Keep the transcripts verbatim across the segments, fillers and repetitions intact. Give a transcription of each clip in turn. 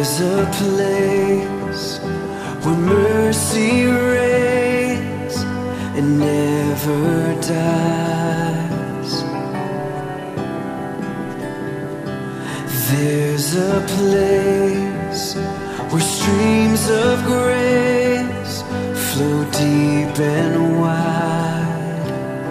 There's a place where mercy reigns and never dies. There's a place where streams of grace flow deep and wide,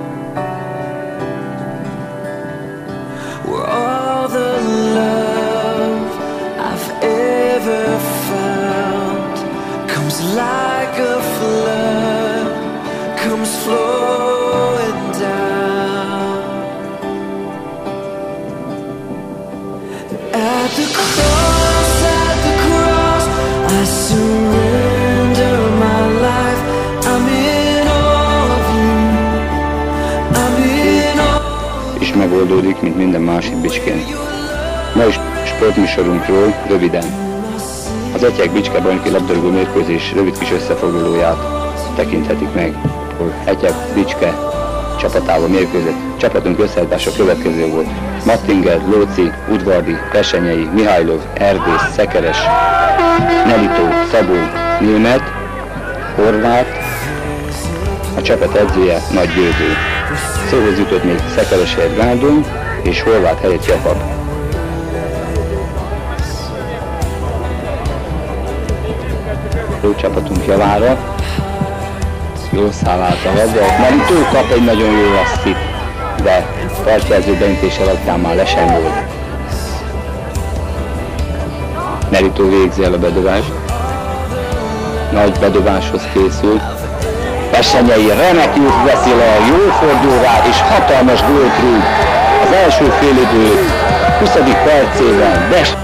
where all the love I've ever found comes like a flood, comes flowing down. At the cross, at the cross, I surrender my life. I'm in awe of you. I'm in awe. És megoldódik, mint minden másik bicskén. Ma is sportműsorunkról röviden. Az Etyek Bicske bajnoki labdarúgó mérkőzés rövid kis összefoglalóját tekinthetik meg, ahol Etyek Bicske csapatával mérkőzött. Csapatunk összeállítása következő volt: Mattinger, Lóci, Udvardi, Pesenyei, Mihálylov, Erdész, Szekeres, Nelitó, Szabó, Német, Horváth, a csapat edzője Nagy Győző. Szóhoz jutott még Szekeres helyett Gárdony és Horváth helyett Jakab. Jó csapatunk javára, jól száll át a labda, Nelitó kap egy nagyon jó asszit, de partjelző döntés alatt már le sem volt. Nelitó végzi el a bedobást, nagy bedobáshoz készül. Pesenyei remekül veszi le, jól fordul rá, és hatalmas gólt rúg az első félidő huszadik percében. De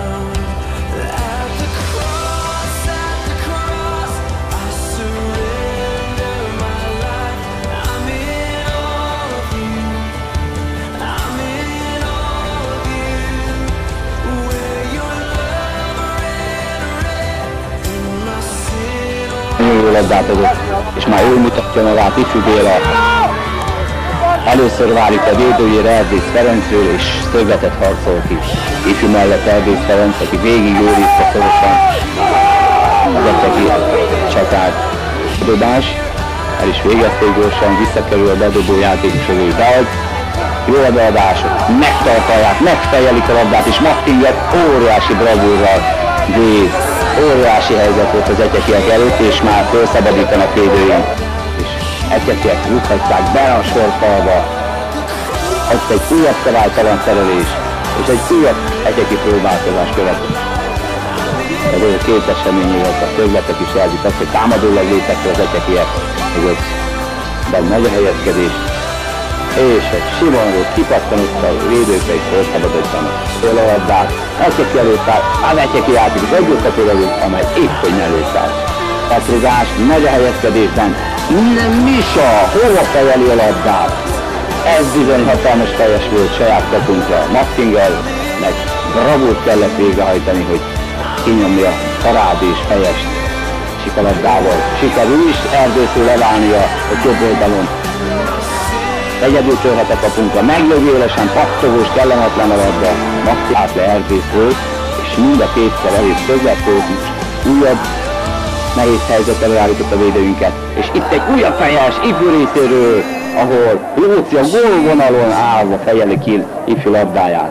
labdát adott, és már jól mutatja magát Ifjú Béla. Először válik a védőjére Erdész Ferencről, és szögletet harcol ki Ifjú mellett Erdész Ferenc, aki végig őrizte szorosan az etyeki csatát. Dobás, el is végezték gyorsan, visszakerül a bedobó játékos, ő bead. Jó a beadás, megtartalják, megfejelik a labdát, és Mattinger óriási bravúrral véd. Óriási helyzet volt az etyekiek előtt, és már felszabadítanak védőink. És etyekiek rúghatják be a sorfalba. Ott egy újabb szabálytalan szerelés, és egy újabb etyeki próbálkozás következik. Ez a két esemény, illetve a szögletek is jelzik azt, hogy támadólag léptek az etyekiek mögött. De nagy a helyezkedés, és egy Simonról kipattanott a védőkre, és felszabadítanak föl a labdát. Etyeki előtt áll, az etyeki játékos együttetőlegünk, amely épp hogy mellőtt áll. Patrugás, nagy a helyezkedésben, nem Misa, hova fejeli a labdát? Ez bizony hatalmas fejes volt saját kapunkra. Mattingernek bravúrt kellett végrehajtani, hogy kinyomja parád és fejest sikalabdával. Sikerül is Erdőtől leválnia a jobb oldalon. Egyedül törhet a kapunkra, meglövi élesen, pattogós, kellemetlen a labda, Matti át le Erdészről, és mind a kétszer elég szöglet volt, újabb nehéz helyzet előállított a védőinket. És itt egy újabb fejes Ifjú részéről, ahol Lóci a gólvonalon állva fejeli ki Ifjú labdáját.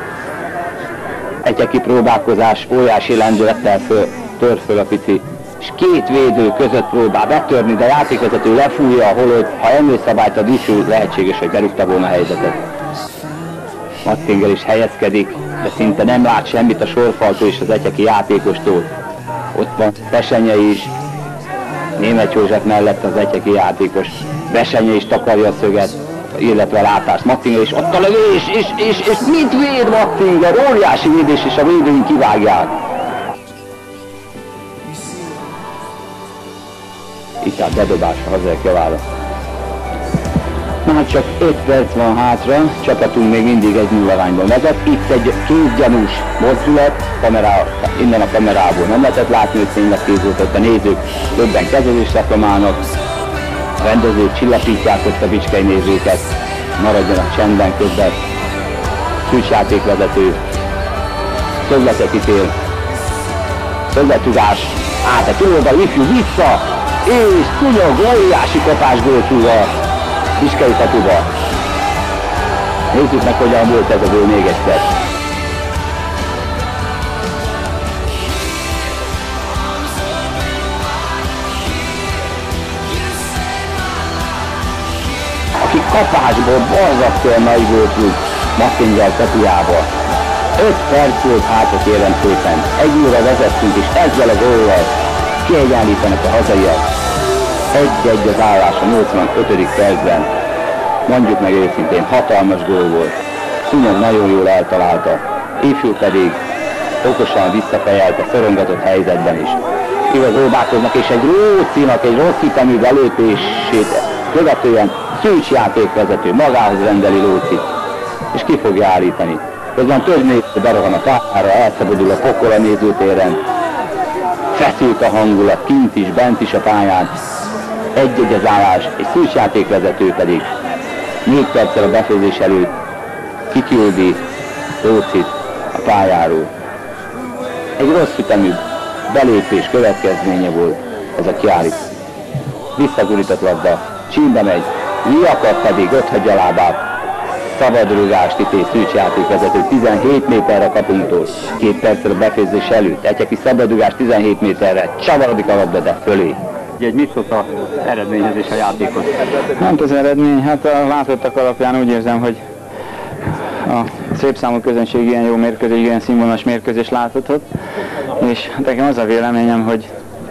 Etyeki próbálkozás óriási lendülettel föl, tör föl a pici, és két védő között próbál betörni, de a játékvezető lefújja, holott ha emlőszabályt ad Ifjú, lehetséges, hogy berúgta volna a helyzetet. Mattinger is helyezkedik, de szinte nem lát semmit a sorfaltól és az etyeki játékostól. Ott van Pesenyei is, Németh József mellett az etyeki játékos. Pesenyei is takarja a szöget, illetve a látást. Mattinger is ott a lövés, és, és, és mit véd Mattinger? Óriási védés, és a védőink kivágják. Itt a bedobás a hazák javára. Már csak öt perc van hátra, csapatunk még mindig egy nulla arányban vezet. Itt egy kézgyanús mozdulat, kamerá, innen a kamerából nem lehetett látni, hogy tényleg kéz volt, ott a nézők többen kezelést reklamálnak. A rendezők csillapítják ott a bicskei nézőket, maradjanak csendben, közben kulcsjátékvezető szögletet ítél. Szögletugás, át a túloldal, ifjú vissza, és Kunyog óriási kapás gólcsúval Piskei kapuba. Nézzük meg, hogyan volt ez a gól még egyszer. Aki kapásból borzasztóan nagy gólt rúg Massinger kapujába. öt perc volt hátra, kérem szépen. Egy óra vezettünk, és ezzel a góllal kiegyenlítenek a hazaiak. Egy-egy az állás a nyolcvanötödik percben. Mondjuk meg őszintén, hatalmas gól volt. Kunyog nagyon jól eltalálta. Ifjú pedig okosan visszafejelt a szorongatott helyzetben is. Igaz, óbákoznak, és egy Rócinak egy rossz hitemű belépését követően Szűcs játékvezető magához rendeli Rócit, és ki fogja állítani. Közben több néző berohan a pályára, elszabadul a pokol a nézőtéren. Feszült a hangulat, kint is, bent is a pályán. Egy-egy az állás, és Szűcs játékvezető pedig négy perccel a befejezés előtt kiküldi Rócit a pályáról. Egy rossz ütemű belépés következménye volt ez a kiállítás. Visszagurított labda, csínbe megy, Liakad pedig ott hagyja lábát. Szabadrúgást ítél Szűcs játékvezető tizenhét méterre a kapunktól, két perccel a befejezés előtt. Egyeki szabadrúgás tizenhét méterre, csavarodik a labda, de fölé. Egy mit szólt az eredményhez és a játékhoz? Hát az eredmény, hát a látottak alapján úgy érzem, hogy a szép számú közönség ilyen jó mérkőzés, ilyen színvonalas mérkőzés láthatott, és nekem az a véleményem, hogy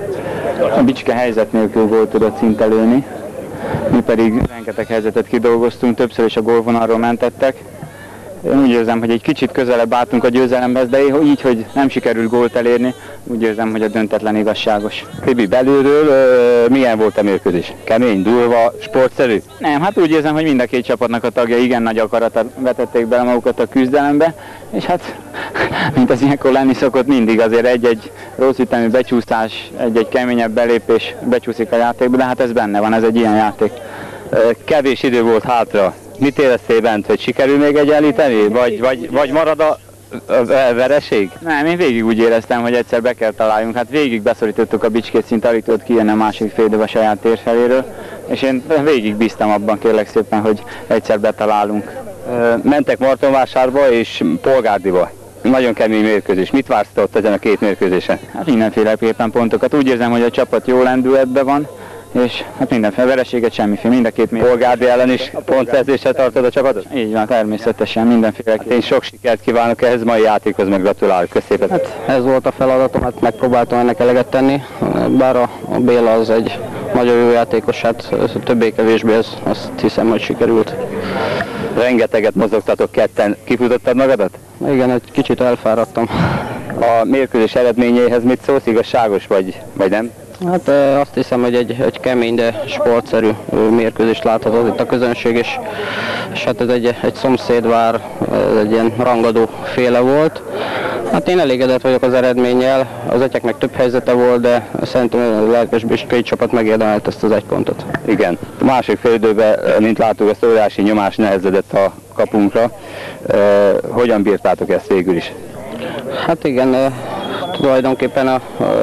a Bicske helyzet nélkül gólt tudott szintelőni, mi pedig rengeteg helyzetet kidolgoztunk, többször is a gólvonalról mentettek. Én úgy érzem, hogy egy kicsit közelebb álltunk a győzelemhez, de így, hogy nem sikerült gólt elérni, úgy érzem, hogy a döntetlen igazságos. Tibi, belülről uh, milyen volt a mérkőzés? Kemény, durva, sportszerű? Nem, hát úgy érzem, hogy mind a két csapatnak a tagja igen nagy akarattal vetették bele magukat a küzdelembe, és hát, mint az ilyenkor lenni szokott, mindig azért egy-egy rossz ütemű becsúszás, egy-egy keményebb belépés becsúszik a játékba, de hát ez benne van, ez egy ilyen játék. Kevés idő volt hátra. Mit éreztél bent, hogy sikerül még egyenlíteni, vagy, vagy, vagy marad a vereség? Nem, én végig úgy éreztem, hogy egyszer be kell találjunk. Hát végig beszorítottuk a Bicskét, szinte alig tudott kijönni a másik fél idő a saját tér feléről, és én végig bíztam abban, kérlek szépen, hogy egyszer betalálunk. Mentek Martonvásárba és Polgárdiba. Nagyon kemény mérkőzés. Mit vársz ott ezen a két mérkőzésen? Hát mindenféleképpen pontokat. Úgy érzem, hogy a csapat jó lendületben van, és hát mindenféle vereséget semmiféle, mind a két mérkőzés. Polgárdi ellen is pontszerzéssel tartod a csapatot? Így van, természetesen, mindenféleképpen. Hát én sok sikert kívánok ehhez, mai játékhoz, meg gratulálok. Köszönöm. Hát ez volt a feladatom, hát megpróbáltam ennek eleget tenni, bár a, a Béla az egy nagyon jó játékos, hát többé-kevésbé ez, azt hiszem, hogy sikerült. Rengeteget mozogtatok ketten. Kifutottad magadat? Igen, egy kicsit elfáradtam. A mérkőzés eredményéhez mit szólsz, igazságos vagy, vagy nem? Hát azt hiszem, hogy egy, egy kemény, de sportszerű mérkőzést láthatott itt a közönség, és, és hát ez egy, egy szomszédvár, ez egy ilyen rangadó féle volt. Hát én elégedett vagyok az eredménnyel, az Etyeknek több helyzete volt, de szerintem a lelkes Biskai csapat megérdemelt ezt az egy pontot. Igen. A másik fél időben, mint láttuk, ezt óriási nyomás nehezedett a kapunkra. Hogyan bírtátok ezt végül is? Hát igen, tulajdonképpen a,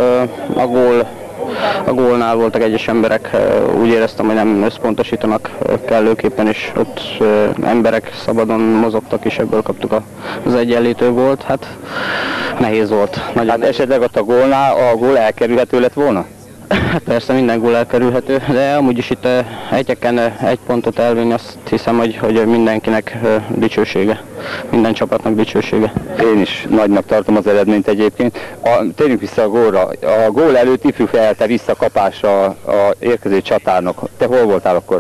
a gól A gólnál voltak egyes emberek, úgy éreztem, hogy nem összpontosítanak kellőképpen, és ott emberek szabadon mozogtak, és ebből kaptuk az egyenlítő gólt. Hát nehéz volt. Nagyon hát nehéz. Esetleg ott a gólnál a gól elkerülhető lett volna? Hát persze minden gól elkerülhető, de amúgy is itt egyeken egy pontot elvinni, azt hiszem, hogy, hogy mindenkinek dicsősége, minden csapatnak dicsősége. Én is nagynak tartom az eredményt egyébként. A, térjünk vissza a gólra. A gól előtt ifjú fejelte vissza kapásra a érkező csatárnok. Te hol voltál akkor?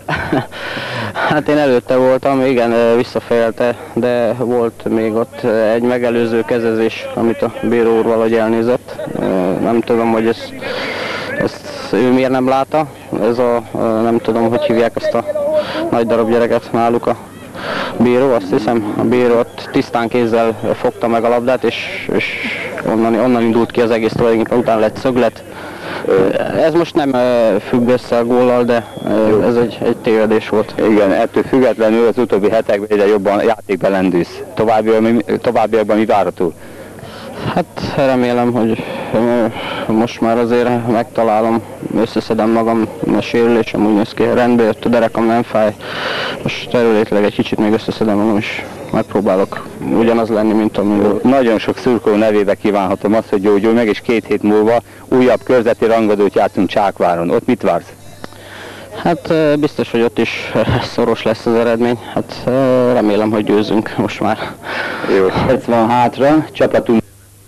Hát én előtte voltam, igen, visszafejelte, de volt még ott egy megelőző kezezés, amit a bíró úr valahogy elnézett. Nem tudom, hogy ez ezt ő miért nem látta, ez a, nem tudom, hogy hívják ezt a nagy darab gyereket náluk, a bíró, azt hiszem, a bíró ott tisztán kézzel fogta meg a labdát, és, és onnan, onnan indult ki az egész, tulajdonképpen utána lett szöglet. Ez most nem függ össze a góllal, de ez egy, egy tévedés volt. Igen, ettől függetlenül az utóbbi hetekben egyre jobban játékban lendülsz. Továbbiakban, továbbiakban mi várható? Hát remélem, hogy most már azért megtalálom, összeszedem magam, a sérülésem úgy néz ki, rendbe jött, a derekam nem fáj. Most területleg egy kicsit még összeszedem magam, és megpróbálok ugyanaz lenni, mint amilyen. Nagyon sok szurkoló nevébe kívánhatom azt, hogy gyógyulj meg, és két hét múlva újabb körzeti rangadót játszunk Csákváron. Ott mit vársz? Hát biztos, hogy ott is szoros lesz az eredmény. Hát remélem, hogy győzünk most már. Jó, ez van hátra, csapatunk.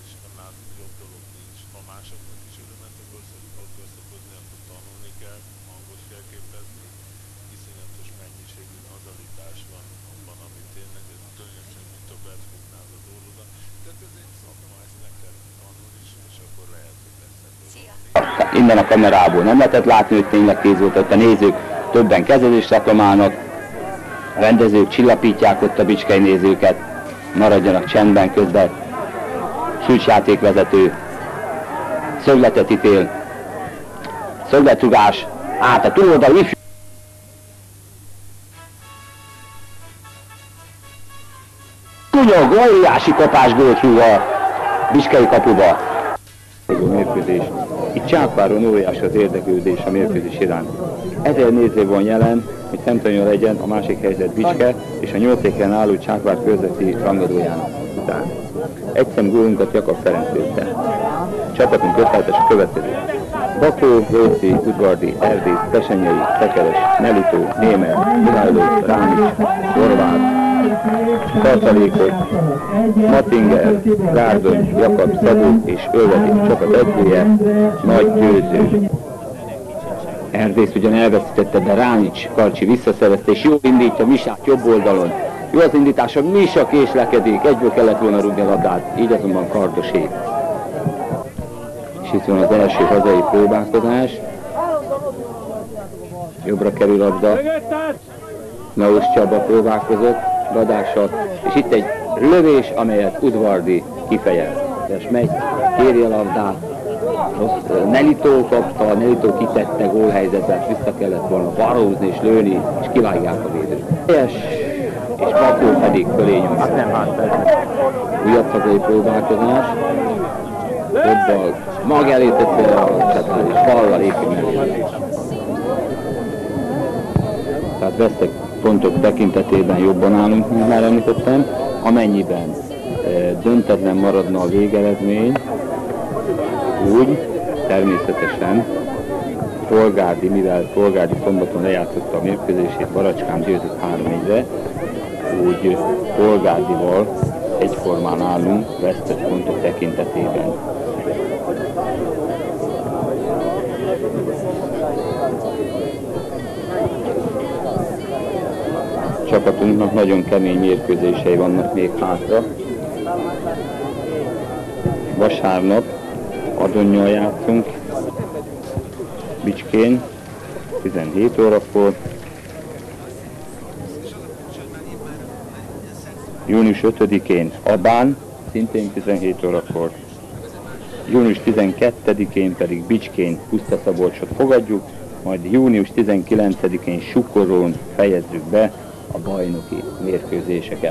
Innen a kamerából nem lehetett látni, hogy tényleg kéz volt, ott a nézők többen kezezést reklamálnak, a rendezők csillapítják ott a bicskei nézőket, maradjanak csendben, közben szűcsjátékvezető szögletet ítél, szögletrugás, át a túloldal, ifjú. Kunyog, óriási kapásgólt rúg a bicskei kapuba. Mérkőzés. Itt Csákváron óriási az érdeklődés a mérkőzés iránt. Ezer néző van jelen, hogy Szentanyó legyen a másik helyzet Bicske és a nyolcéken álló Csákvár körzeti rangadójának után. Egy szem gólunkat Jakab Ferenc lőtte. Csapatunk összeállítás a következő. Bakó, Róci, Udvardi, Erdész, Pesenyei, Szekeres, Nelitó, Némer, Mihályló, Rámics, Horváth, Tartalékos, Matinger, Gárdony, Jakab, Szabó és Ölvedi csapat edzője, Nagy Győző. Erdész ugyan elveszítette, de Ránics Karcsi visszaszerezte, és jól indítja Misát jobb oldalon. Jó az indítása, Misa késlekedik, egyből kellett volna rúgni a labdát, így azonban Kardosé. És itt van az első hazai próbálkozás. Jobbra kerül labda. Naus Csaba próbálkozott radással, és itt egy lövés, amelyet Udvardi kifejez. És megy, kéri a labdát, Nelitó kapta, Nelitó kitette gólhelyzetet, vissza kellett volna barózni és lőni, és kivágják a védőt. És, és Bakó pedig fölé nyomja. Hát nem hát. Újabb hazai próbálkozás. Jobbal mag elé tette a csatár, és ballal éppen mellé. Tehát vesztek pontok tekintetében jobban állunk, mint már említettem, amennyiben e, döntetlen maradna a végeredmény, úgy természetesen Polgárdi, mivel Polgárdi szombaton lejátszotta a mérkőzését, Baracskán győzött három egyre, úgy Polgárdival egyformán állunk vesztett pontok tekintetében. Csapatunknak nagyon kemény mérkőzései vannak még hátra. Vasárnap Adonnyal játszunk, Bicskén, tizenhét órakor. Június ötödikén Abán, szintén tizenhét órakor. Június tizenkettedikén pedig Bicskén Pusztaszabolcsot fogadjuk, majd június tizenkilencedikén Sukorón fejezzük be a bajnoki mérkőzéseket.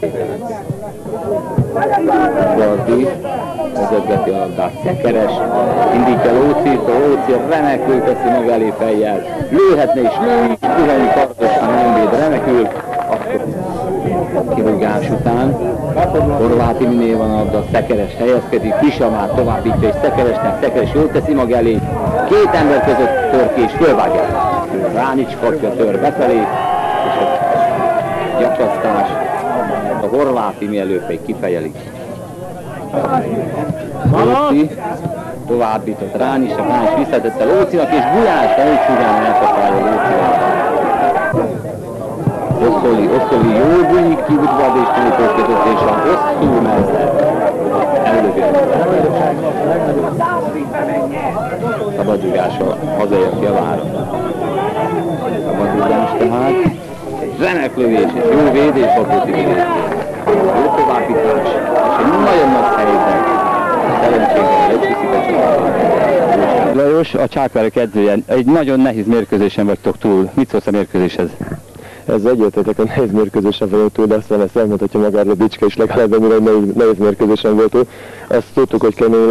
Gardi vezetgeti a labdát, Szekeres, indítja Lócit, a Lóci remekül teszi maga elé fejjel, lőhetne és lő is, Puhanyi Kardosan nem véd, remekül, akkor kirúgás után Horváth Iminél van a labda, Szekeres helyezkedik, Pisa már továbbítja, és Szekeresnek, Szekeres jól teszi maga elé, két ember között tör ki és fölvágja. Ránics kapja, tör befelé, és a gyakasztás, a Horváth Imi előbb kifejelik. Lóci továbbított Ránics, a Ránics visszatette Lócinak, és Gulyás Lócigán elkapálja Lócival. Oszoli, Oszoli jól bújik ki Udvardi és Nelitó között, és a hosszú mellett előbbi. Szabadrugás a hazaiak javára. Szabadrugás tehát. Egy remek lövés, és jó védés Bakóti védés. Jó továbbítás, és egy nagyon nagy helyzet. Szerencséggel egyviszik a csapatot. Lajos, a Csákvárok edzője, egy nagyon nehéz mérkőzésen vagytok túl. Mit szólsz a mérkőzéshez? Ez egyértelműen a nehéz mérkőzésen vagyok túl, de aztán ezt elmondhatja magáról a Bicske is, legalább ennyire nehéz, nehéz mérkőzésen volt túl. Azt tudtuk, hogy kemény lesz.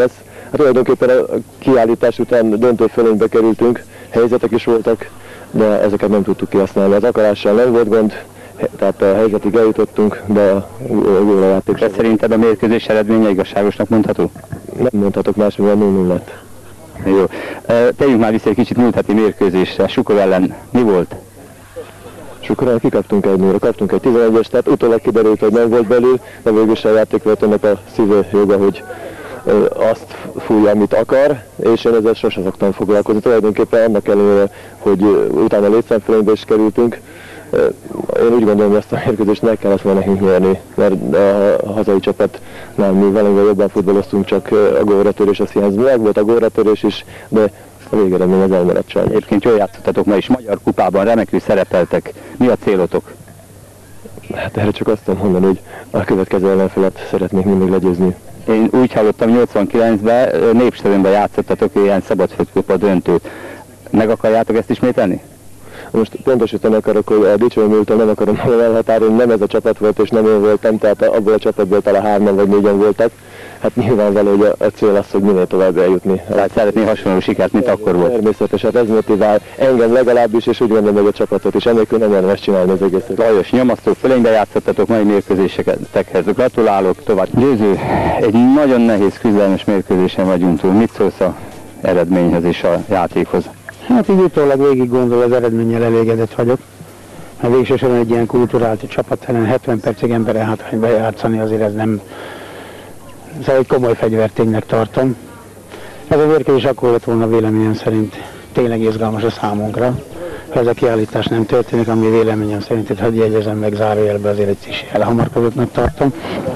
Hát tulajdonképpen a kiállítás után döntő fölénybe kerültünk, helyzetek is voltak, de ezeket nem tudtuk kihasználni. Az akarással nem volt gond, tehát a helyzetig eljutottunk, de a gólajáték. De szerinted a mérkőzés eredménye igazságosnak mondható? Nem mondhatok más, mivel nulla nullát. Jó. Tegyünk már vissza egy kicsit múlt heti mérkőzésre. Sukor ellen mi volt? Sukorán kikaptunk egy nulla, kaptunk egy tizenegyes, tehát utólag kiderült, hogy nem volt belül, de végül is a játékvezetőnek a szíve joga, hogy azt fújja, amit akar, és én ezzel sosem szoktam foglalkozni. Tulajdonképpen annak ellenére, hogy utána létszámfölénybe is kerültünk, én úgy gondolom, hogy ezt a mérkőzést meg kellett volna nekünk nyerni, mert a hazai csapatnál mi valamivel jobban futballoztunk, csak a gólratörés az hiányzott. Meg volt a gólratörés is, de a végeredmény az elmaradt sajnos. Egyébként jól játszottatok ma is, Magyar Kupában remekül szerepeltek. Mi a célotok? Hát erre csak azt tudom mondani, hogy a következő ellenfelet szeretnék mindig legyőzni. Én úgy hallottam, nyolcvankilencben Népstadionban játszottatok ilyen szabadföldkupa döntőt. Meg akarjátok ezt ismételni? Most pontosítani akarok, hogy a dicsőműtől nem akarom elhatárolni, nem ez a csapat volt és nem én voltam, tehát abból a csapatból talán hárman vagy négyen voltak. Hát nyilvánvaló, hogy a, a cél az, hogy minél tovább eljutni. Tehát szeretné hasonló sikert, mint akkor volt. Természetesen ez motivál engem legalábbis, és úgy gondolom, hogy a csapatot is. Ennélkül nem érdemes csinálni az egészet. Lajos, nyomasztó fölénybe játszottatok mai mérkőzésekhez. Gratulálok, tovább. Győző, egy nagyon nehéz küzdelmes mérkőzésen vagyunk túl. Mit szólsz az eredményhez és a játékhoz? Hát így utólag végig gondol, az eredménnyel elégedett vagyok. A végsősorban egy ilyen kulturált csapat ellen hetven percig emberen hátrányba játszani, azért ez nem... Szóval egy komoly fegyverténynek tartom. Ez a mérkőzés akkor lett volna véleményem szerint tényleg izgalmas a számunkra. Ha ez a kiállítás nem történik, ami véleményem szerint, itt hadd jegyezem meg zárójelbe, azért egy kis elhamarkodottnak tartom.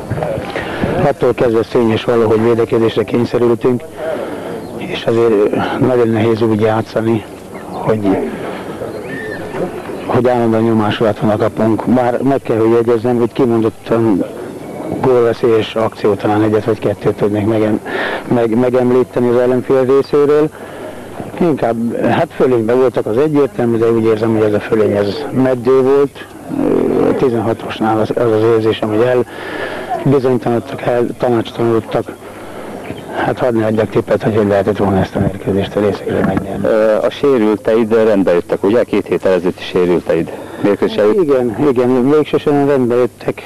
Attól kezdve szényes való, hogy védekezésre kényszerültünk, és azért nagyon nehéz úgy játszani, hogy, hogy állandóan nyomás alatt van a kapunk. Bár meg kell, hogy jegyezzem, hogy kimondottan gólveszélyes akció, talán egyet vagy kettőt tudnék megem, meg, megemlíteni az ellenfél részéről. Inkább, hát fölényben voltak az egyértelmű, de úgy érzem, hogy ez a fölény ez meddő volt. A tizenhatosnál az az, az érzésem, hogy el bizonytalanodtak, el tanácstalanodtak. Hát hadd ne adjak tippet, hogy hogy lehetett volna ezt a mérkőzést a részéről megnyerni. A sérülteid rendbe jöttek, ugye? Két héttel ezelőtti sérülteid. Mérkőzés előtt? Igen, igen, végsősorban rendbe jöttek.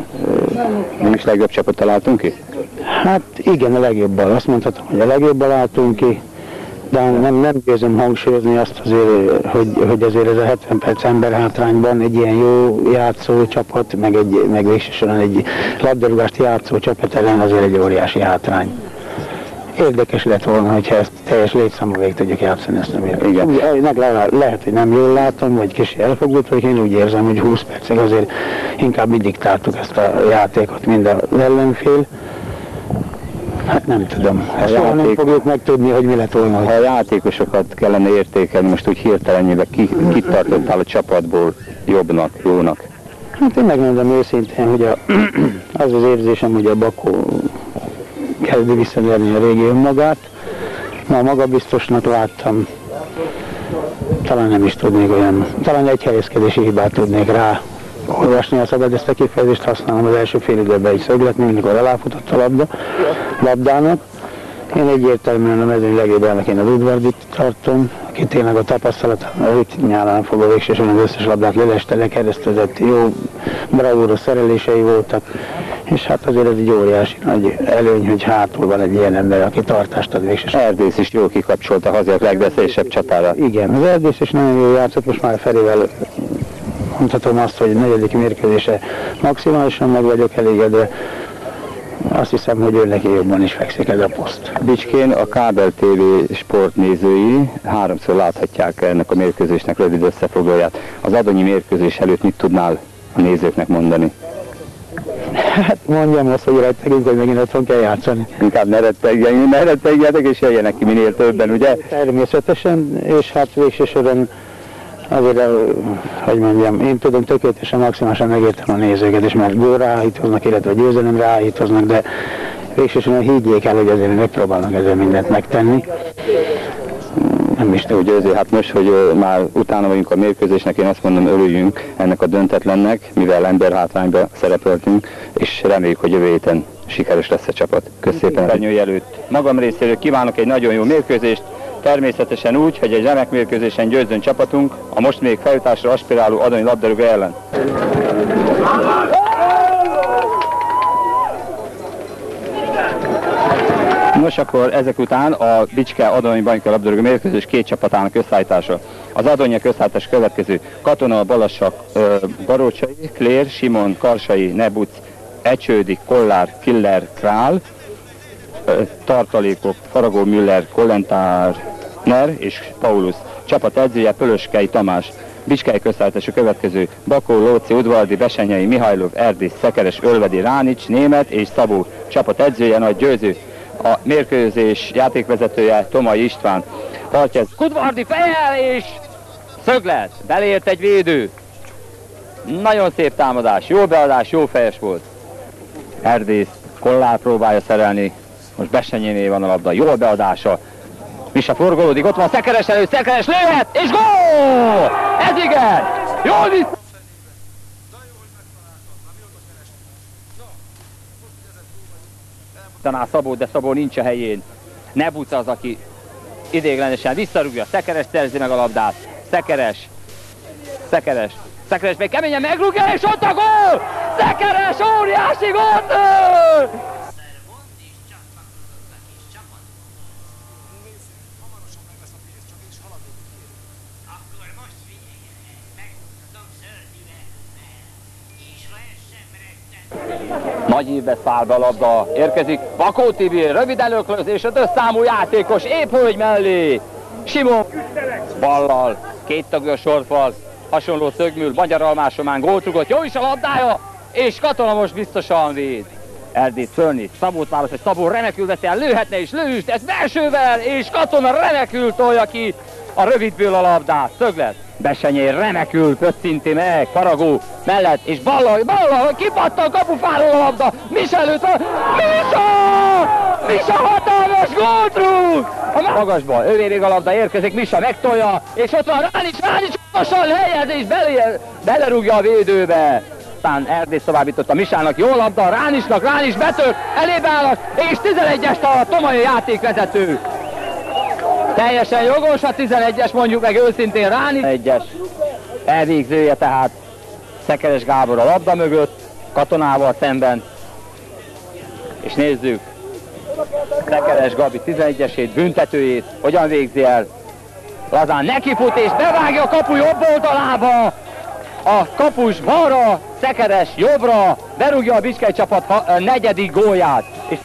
Nem is legjobb csapat találtunk ki? Hát igen, a legjobbal. Azt mondhatom, hogy a legjobbal álltunk ki, de nem, nem győzöm hangsúlyozni azt azért, hogy, hogy azért ez a hetven perc ember hátrányban egy ilyen jó játszó csapat, meg, egy, meg végsősorban egy labdarúgást játszó csapat ellen azért egy óriási hátrány. Érdekes lett volna, hogyha ezt teljes létszámú végig tudjuk játszani ezt a mérkőzést. Le, lehet, hogy nem jól látom, vagy kicsi elfogult, vagy én úgy érzem, hogy húsz percig azért inkább mi diktáltuk ezt a játékot, mind az ellenfél. Hát nem tudom. Ezt játék... nem fogjuk megtudni, hogy mi lett volna. Ha a játékosokat kellene értékelni, most úgy hirtelenjében ki, kit tartottál a csapatból jobbnak, jónak? Hát én megmondom őszintén, hogy a, az az érzésem, hogy a Bakó kezdi visszanyerni a régi önmagát. Ma magabiztosnak láttam, talán nem is tudnék olyan, talán egy helyezkedési hibát tudnék rá olvasni, ha szabad ezt a kifejezést használom, az első fél időben egy szöglet, amikor aláfutott a labda, labdának. Én egyértelműen a mezőny legjobb elnökén az Udvardit tartom, aki tényleg a tapasztalatán, a rutinjánál fogva végsősorban az összes labdát leleste, lekeresztezett, jó bravúros szerelései voltak, és hát azért ez egy óriási nagy előny, hogy hátul van egy ilyen ember, aki tartást ad végsősorban. Erdész is jól kikapcsolt a hazák legveszélyesebb csatára. Igen, az Erdész is nagyon jól játszott, most már Ferivel mondhatom azt, hogy negyedik mérkőzése maximálisan meg vagyok elégedve. Azt hiszem, hogy ő neki jobban is fekszik ez a poszt. Bicskén a Kábel té vé sportnézői háromszor láthatják ennek a mérkőzésnek rövid összefoglalóját. Az adonyi mérkőzés előtt mit tudnál a nézőknek mondani? Hát mondjam azt, hogy rettegünk, hogy megint otthon kell játszani. Inkább ne rettegjenek, ne rettegjetek és jöjjenek ki minél többen, ugye? Természetesen, és hát végső soron azért, hogy mondjam, én tudom tökéletesen maximálisan megértem a nézőket is, mert gól ráállítoznak, illetve győzelemre ráállítoznak, de végsősorban higgyék el, hogy azért megpróbálnak ezzel mindent megtenni. Nem is tudom. Győző, hát most, hogy már utána vagyunk a mérkőzésnek, én azt mondom, örüljünk ennek a döntetlennek, mivel emberhátrányba szerepeltünk, és reméljük, hogy jövő héten sikeres lesz a csapat. Köszönöm szépen. Ernyői előtt magam részéről kívánok egy nagyon jó mérkőzést, természetesen úgy, hogy egy remek mérkőzésen győzzön csapatunk a most még feljutásra aspiráló Adonyi labdarúgó ellen. Nos, akkor ezek után a Bicske Adonyi Bajnoki labdarúgó mérkőzés két csapatának összeállítása. Az Adonyiak összeállítás következő: Katona, Balassak, Barócsai, Klér, Simon, Karsai, Nebuc, Ecsődi, Kollár, Killer, Král, tartalékok: Faragó, Müller, Kollentárner és Paulus. Csapat edzője Pölöskei Tamás. Bicskei összeállítása következő: Bakó, Lóci, Udvardi, Besenyei, Mihajlov, Erdész, Szekeres, Ölvedi, Ránics, Német és Szabó. Csapat edzője Nagy Győző. A mérkőzés játékvezetője Tomai István. Tartja ez Udvardi fejjel és szöglet. Beleért egy védő. Nagyon szép támadás, jó beadás, jó fejes volt. Erdész Kollár próbálja szerelni. Most Besenyénél van a labda, jó beadása. Misa forgolódik, ott van Szekeres előtt, Szekeres lőhet, és gól! Ez igen! Jól visz! Tanál Szabó, de Szabó nincs a helyén. Nebuc az, aki ideiglenesen visszarúgja, Szekeres szerzi meg a labdát. Szekeres, Szekeres, Szekeres még keményen megrúgja, és ott a gól! Szekeres óriási gólt lő! Nagy évbe száll be a labda, érkezik Bakó Tibi, rövid előklözés, ötös számú játékos, épp hogy mellé. Simon ballal, két tagja sorfal, hasonló szögműl, Magyar Almásomán gólt rugott, jó is a labdája, és Katona most biztosan véd. Erdész fölnyit, Szabót választ, hogy Szabó remekül veszi el, lőhetne is, lőst, ez belsővel, és Katona remekül tolja ki a rövidből a labdát, szöglet. Besenyé remekül pöccinti meg, Faragó mellett, és ballal, ballal, kipattan a kapufáról a labda, Misa előtt a... Misa! Misa hatalmas gólt rúg! A magasban, ővé még a labda, érkezik, Misa megtolja, és ott van Ránics, Ránics lassan helyez, és bele, belerúgja a védőbe. Aztán Erdész továbbította Misának, jó labda, Ránicsnak, Ránics betört, elébe állat, és tizenegyes a Tomai játékvezető. Teljesen jogos a tizenegyes, mondjuk meg őszintén Ránics. egyes elvégzője tehát Szekeres Gábor a labda mögött, Katonával szemben. És nézzük Szekeres Gabi tizenegyesét, büntetőjét, hogyan végzi el. Lazán nekifut és bevágja a kapu jobb oldalába. A kapus balra, Szekeres jobbra, berúgja a Bicskei csapat a negyedik gólját. És,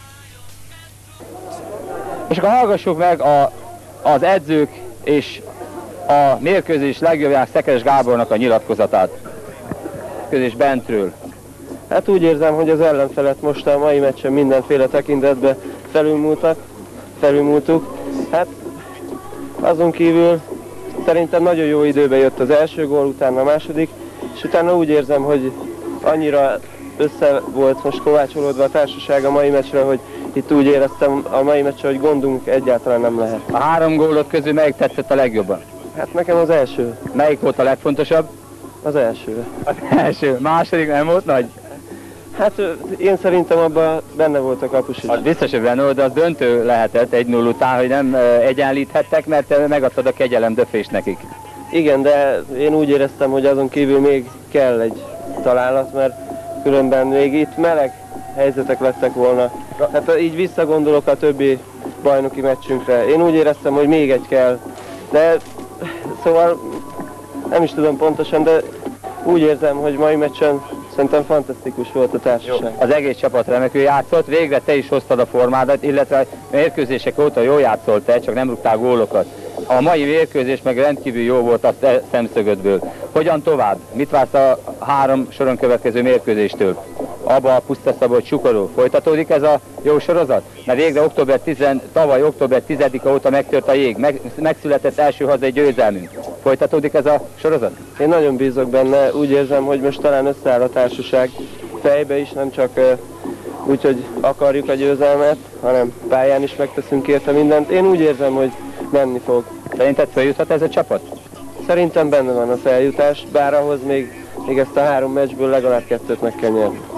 és akkor hallgassuk meg a az edzők és a mérkőzés legjobbjának Szekeres Gábornak a nyilatkozatát. Mérkőzés bentről. Hát úgy érzem, hogy az ellenfelet most a mai meccsen mindenféle tekintetben felülmúltak, felülmúltuk. Hát azon kívül szerintem nagyon jó időben jött az első gól, utána a második, és utána úgy érzem, hogy annyira össze volt most kovácsolódva a társaság a mai meccsre, hogy itt úgy éreztem a mai meccsre, hogy gondunk egyáltalán nem lehet. A három gólod közül melyik tetszett a legjobban? Hát nekem az első. Melyik volt a legfontosabb? Az első. Az első. Második nem volt nagy? Hát én szerintem abban benne volt a kapus is. Az biztos, hogy benne volt, de az döntő lehetett egy null után, hogy nem egyenlíthettek, mert megadtad a kegyelem döfést nekik. Igen, de én úgy éreztem, hogy azon kívül még kell egy találat, mert különben még itt meleg helyzetek lettek volna. Hát így visszagondolok a többi bajnoki meccsünkre. Én úgy éreztem, hogy még egy kell. De szóval nem is tudom pontosan, de úgy érzem, hogy mai meccsen szerintem fantasztikus volt a társaság. Jó. Az egész csapat remekül játszott, végre te is hoztad a formádat, illetve a mérkőzések óta jól játszolt te, csak nem rúgtál gólokat. A mai mérkőzés meg rendkívül jó volt a szemszögödből. Hogyan tovább? Mit vársz a három soron következő mérkőzéstől? Abba a Pusztaszabot Csukoró. Folytatódik ez a jó sorozat? Mert végre október tízedike, tavaly október tizedike óta megtört a jég, meg, megszületett első hazai győzelmünk. Folytatódik ez a sorozat? Én nagyon bízok benne, úgy érzem, hogy most talán összeáll a társaság fejbe is, nem csak uh, úgy, hogy akarjuk a győzelmet, hanem pályán is megteszünk érte mindent. Én úgy érzem, hogy menni fog. Szerinted feljuthat ez a csapat? Szerintem benne van a feljutás, bár ahhoz még, még ezt a három meccsből legalább kettőt meg kell nyerni.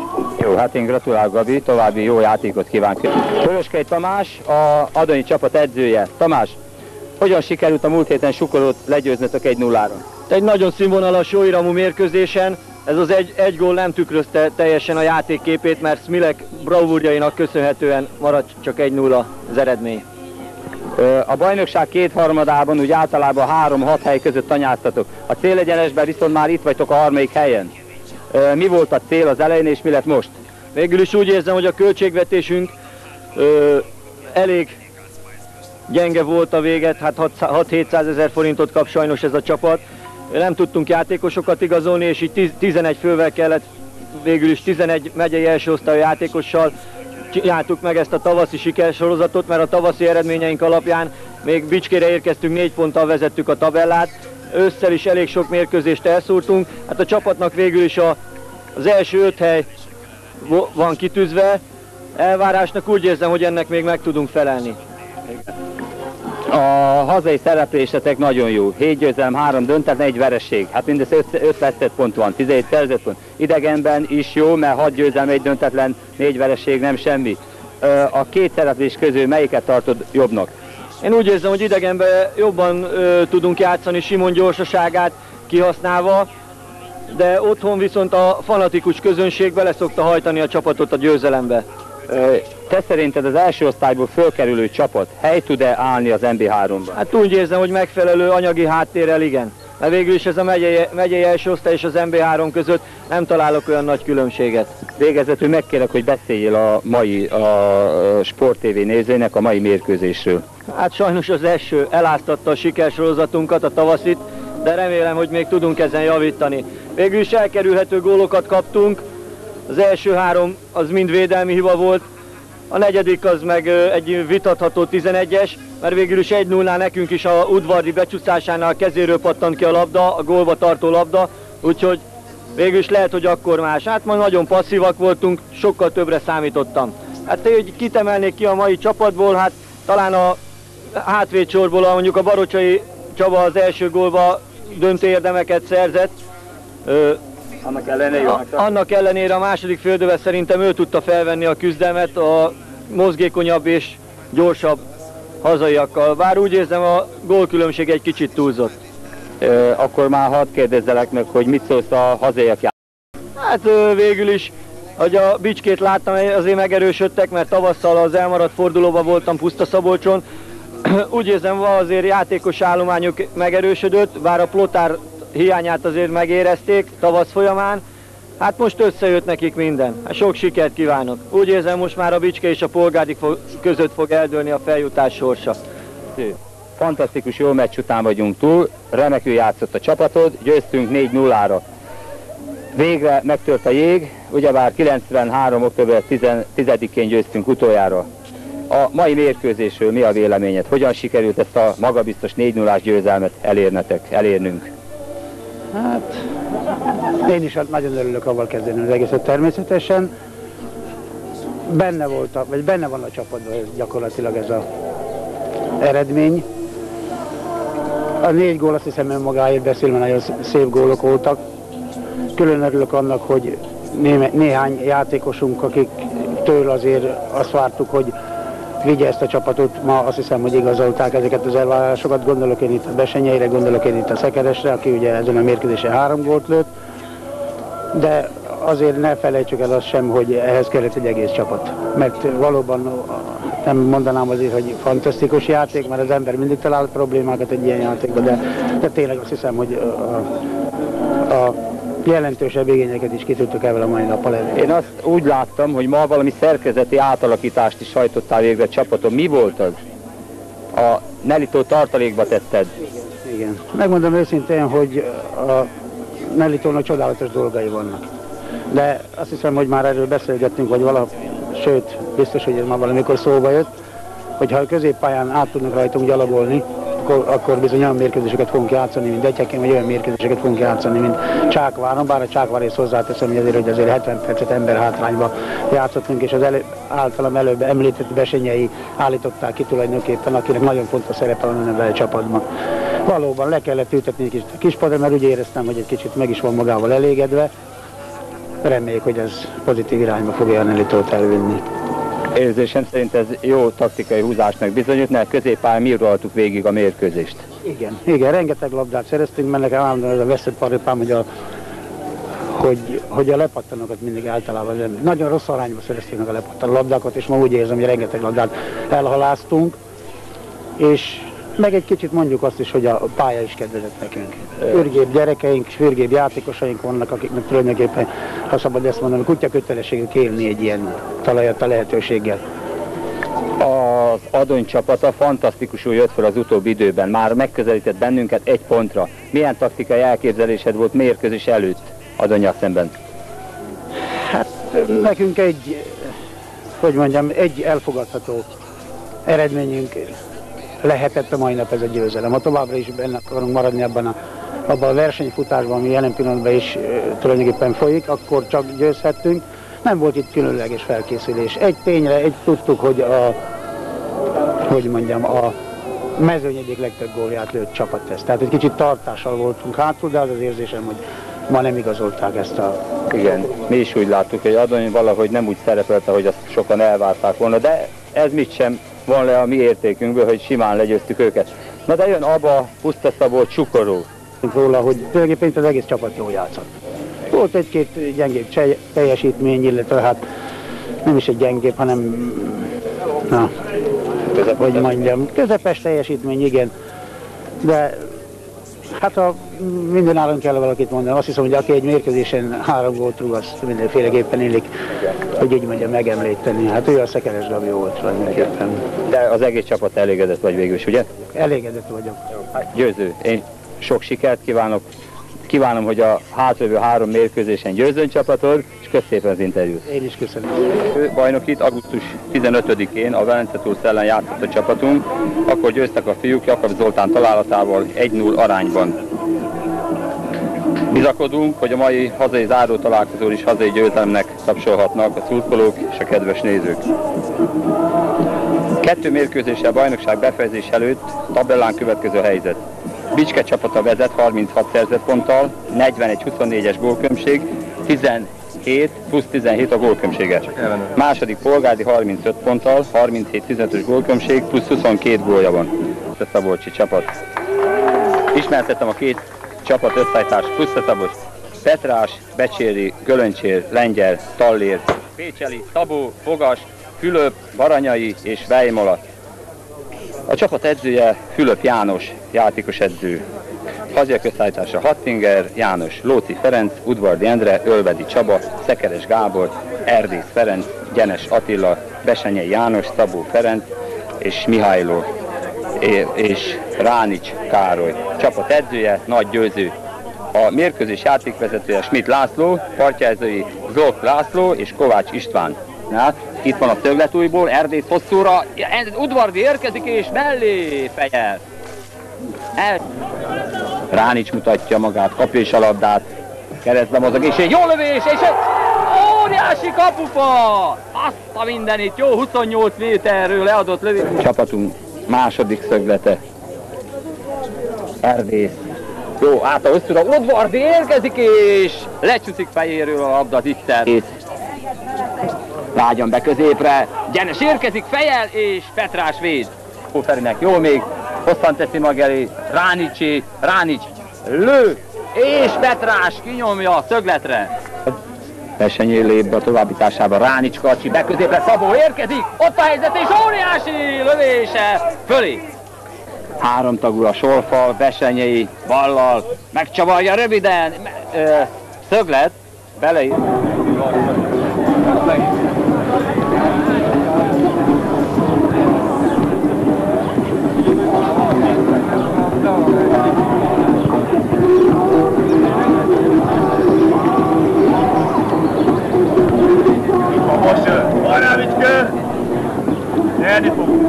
Jó, hát én gratulálok, Gabi, további jó játékot kívánok. Töröskei Tamás, a Adonyi csapat edzője. Tamás, hogyan sikerült a múlt héten Sukorót legyőznötök egy nullára? Egy nagyon színvonalas, jó iramú mérkőzésen. Ez az egy, egy gól nem tükrözte teljesen a játékképét, mert Smilek bravúrjainak köszönhetően maradt csak egy nulla az eredmény. A bajnokság kétharmadában úgy általában három-hat hely között tanyáztatok. A célegyenesben viszont már itt vagytok a harmadik helyen. Mi volt a cél az elején és mi lett most? Végül is úgy érzem, hogy a költségvetésünk ö, elég gyenge volt a véget, hát hat-hétszázezer forintot kap sajnos ez a csapat. Nem tudtunk játékosokat igazolni, és így tizenegy fővel kellett, végül is tizenegy megyei első osztályú játékossal csináltuk meg ezt a tavaszi sikersorozatot, mert a tavaszi eredményeink alapján még Bicskére érkeztünk, négy ponttal vezettük a tabellát. Ősszel is elég sok mérkőzést elszúrtunk, hát a csapatnak végül is a, az első öt hely van kitűzve. Elvárásnak úgy érzem, hogy ennek még meg tudunk felelni. A hazai szereplésetek nagyon jó. hét győzelem, három döntetlen, egy vereség. Hát mindössze öt vesztett pont van, tizenhét szerzett pont. Idegenben is jó, mert hat győzelem, egy döntetlen, négy vereség, nem semmi. A két szereplés közül melyiket tartod jobbnak? Én úgy érzem, hogy idegenben jobban ö, tudunk játszani Simon gyorsaságát kihasználva, de otthon viszont a fanatikus közönség bele szokta hajtani a csapatot a győzelembe. Te szerinted az első osztályból fölkerülő csapat hely tud-e állni az em bé háromban? Hát úgy érzem, hogy megfelelő anyagi háttérrel igen. Mert végül is ez a megyei, megyei első osztály és az em bé három között nem találok olyan nagy különbséget. Végezetül megkérek, hogy beszéljél a mai a Sport té vé nézőnek a mai mérkőzésről. Hát sajnos az első eláztatta a sikersorozatunkat, a tavaszit, de remélem, hogy még tudunk ezen javítani. Végül is elkerülhető gólokat kaptunk, az első három az mind védelmi hiba volt, a negyedik az meg egy vitatható tizenegyes, mert végül is egy nullnál nekünk is a Udvardi becsúszásánál kezéről pattant ki a labda, a gólba tartó labda, úgyhogy végül is lehet, hogy akkor más. Hát ma nagyon passzívak voltunk, sokkal többre számítottam. Hát hogy kitemelnék ki a mai csapatból, hát talán a hátvédsorból, mondjuk a Barocsai Csaba az első gólba döntő érdemeket szerzett. Annak ellenére, a, annak ellenére a második féldőben szerintem ő tudta felvenni a küzdelmet a mozgékonyabb és gyorsabb hazaiakkal. Bár úgy érzem, a gólkülönbség egy kicsit túlzott. Ö, akkor már hadd kérdezzelek meg, hogy mit szólsz a hazaiak játékosokról? Hát végül is, hogy a Bicskét láttam, azért megerősödtek, mert tavasszal az elmaradt fordulóban voltam Puszta-Szabolcson. Úgy érzem, azért játékos állományuk megerősödött, bár a Plotár hiányát azért megérezték tavasz folyamán. Hát most összejött nekik minden. Hát sok sikert kívánok. Úgy érzem, most már a Bicske és a Polgárdi között fog eldőlni a feljutás sorsa. Fantasztikus jó meccs után vagyunk túl, remekül játszott a csapatod, győztünk négy nullára. Végre megtört a jég, ugyebár kilencvenhárom október tizedikén győztünk utoljára. A mai mérkőzésről mi a véleményed? Hogyan sikerült ezt a magabiztos négy nullás győzelmet elérnetek, elérnünk? Hát, én is nagyon örülök avval kezdeni az egészet. Természetesen benne volt, a, vagy benne van a csapatban gyakorlatilag ez az eredmény. A négy gól azt hiszem önmagáért beszél, mert nagyon szép gólok voltak. Külön örülök annak, hogy néme, néhány játékosunk, akiktől azért azt vártuk, hogy vigye ezt a csapatot, ma azt hiszem, hogy igazolták ezeket az elvárásokat. Gondolok én itt a Besenyeire, gondolok én itt a Szekeresre, aki ugye ezen a mérkőzésen három gólt lőtt. De azért ne felejtsük el azt sem, hogy ehhez kellett egy egész csapat. Mert valóban nem mondanám azért, hogy fantasztikus játék, mert az ember mindig talál problémákat egy ilyen játékban, de, de tényleg azt hiszem, hogy a, a jelentősebb igényeket is ki tudtuk ebből a mai nappal elérni. Én azt úgy láttam, hogy ma valami szerkezeti átalakítást is hajtottál végre a csapaton. Mi volt az? A Nelitó tartalékba tetted? Igen, igen. Megmondom őszintén, hogy a Nelitónak csodálatos dolgai vannak. De azt hiszem, hogy már erről beszélgettünk, vagy valahogy, sőt, biztos, hogy ez már valamikor szóba jött, hogy ha a középpályán át tudnak rajtunk gyalogolni, Akkor, akkor bizony olyan mérkőzéseket fogunk játszani, mint Detyekén, vagy olyan mérkőzéseket fogunk játszani, mint Csákváron, bár a Csákvárért hozzáteszem, hogy azért, hogy azért hetven percet ember hátrányba játszottunk, és az elő, általam előbb említett Besenyei állították ki tulajdonképpen, akinek nagyon fontos szerepe van ebben a csapatban. Valóban le kellett ültetni egy kicsit a kispadra, mert úgy éreztem, hogy egy kicsit meg is van magával elégedve. reméljük, hogy ez pozitív irányba fogja a Nelitót elvinni. Érzésem szerint ez jó taktikai húzásnak bizonyult, mert középpályán mi uraltuk végig a mérkőzést. Igen, igen, rengeteg labdát szereztünk, mert nekem állandóan ez a veszett paripám, hogy a, hogy, hogy a lepattanokat mindig általában nem. Nagyon rossz arányba szereztünk meg a lepattanó labdákat, és ma úgy érzem, hogy rengeteg labdát elhaláztunk, és meg egy kicsit mondjuk azt is, hogy a pálya is kedvezett nekünk. Fürgébb gyerekeink, fürgébb játékosaink vannak, akiknek tulajdonképpen, ha szabad ezt mondani, kutya kötelességük élni egy ilyen talajat a lehetőséggel. Az Adony csapata fantasztikusul jött fel az utóbbi időben, már megközelített bennünket egy pontra. Milyen taktikai elképzelésed volt mérkőzés előtt Adonnyal szemben? Hát nekünk egy, hogy mondjam, egy elfogadható eredményünk lehetett a mai nap, ez a győzelem. Ha továbbra is benne akarunk maradni abban a, abban a versenyfutásban, ami jelen pillanatban is e, tulajdonképpen folyik, akkor csak győzhettünk. Nem volt itt különleges felkészülés. Egy tényre, egy tudtuk, hogy a, hogy mondjam, a mezőny egyik legtöbb gólját lőtt csapat ez. Tehát egy kicsit tartással voltunk hátul, de az az érzésem, hogy ma nem igazolták ezt a... Igen, mi is úgy láttuk, hogy Adony valahogy nem úgy szerepelt, ahogy azt sokan elvárták volna, de ez mit sem van le a mi értékünkből, hogy simán legyőztük őket. Na de jön Aba, Puszta Szabó, Csukoró. Róla, hogy tulajdonképpen az egész csapat jól játszott. Volt egy-két gyengébb teljesítmény, illetve hát nem is egy gyengébb, hanem, na, hogy mondjam, közepes teljesítmény, igen. De hát ha mindenáron kell valakit mondani, azt hiszem, hogy aki egy mérkőzésen három gólt rúg, azt mindenféleképpen illik, hogy így mondjam, megemlíteni. Hát ő a Szekeres Gabi volt mindenképpen. De az egész csapat elégedett vagy végül is, ugye? Elégedett vagyok. Győző. Én sok sikert kívánok. Kívánom, hogy a hátralévő három mérkőzésen győzzön csapatod, és kösz szépen az interjút. Én is köszönöm. Bajnokit augusztus tizenötödikén a Velence Tours ellen játszott a csapatunk, akkor győztek a fiúk Jakab Zoltán találatával egy null arányban. Bizakodunk, hogy a mai hazai záró találkozón is hazai győzelemnek tapsolhatnak a szurkolók és a kedves nézők. Kettő mérkőzéssel bajnokság befejezés előtt tabellán következő helyzet. Bicske csapata vezet harminchat szerzett ponttal, negyvenegy huszonnégyes gólkülönbség, tizenhét plusz tizenhét a gólkülönbsége. Második Polgárdi harmincöt ponttal, harminchét tizenötös gólkülönbség, plusz huszonkét gólja van. A Szabolcsi csapat. Ismertettem a két csapat összeállítás, plusz a Szabolcs. Petrás, Becséri, Gölöncsér, Lengyel, Tallér, Pécseli, Szabó, Fogas, Fülöp, Baranyai és Vejmola. A csapat edzője Fülöp János, játékos edző. Hazai közszállítása Hattinger, János, Lóci Ferenc, Udvardi Endre, Ölvedi Csaba, Szekeres Gábor, Erdész Ferenc, Gyenes Attila, Besenyei János, Szabó Ferenc és Mihályló és Ránics Károly. Csapat edzője, Nagy Győző. A mérkőzés játékvezetője Schmidt László, partjaedzői Zolk László és Kovács István. Na, itt van a szögletújból, Erdész hosszúra, Udvardi érkezik és mellé fejel. El... Ránics mutatja magát, kapja is a labdát, keresztbe mozog, és egy jó lövés, és egy óriási kapufa! Azt a mindenit, jó huszonnyolc méterről leadott lövés. Csapatunk második szöglete, Erdész. Jó, át a hosszúra, Udvardi érkezik, és lecsúszik fejéről a labda Dixter. Lágyan be középre, Gyenes érkezik fejjel, és Petrás véd. Ferinek jó még, hosszan teszi maga elé, Ránicsi, Ránics lő, és Petrás kinyomja a szögletre. Besenyé lép a továbbításába, Ránics Kacsi, be középre, Szabó érkezik, ott a helyzet, és óriási lövése fölé. Háromtagú a sorfal, Besenyei ballal, megcsavarja röviden, ö, szöglet, bele. Arávicskő! Nyerni fogunk!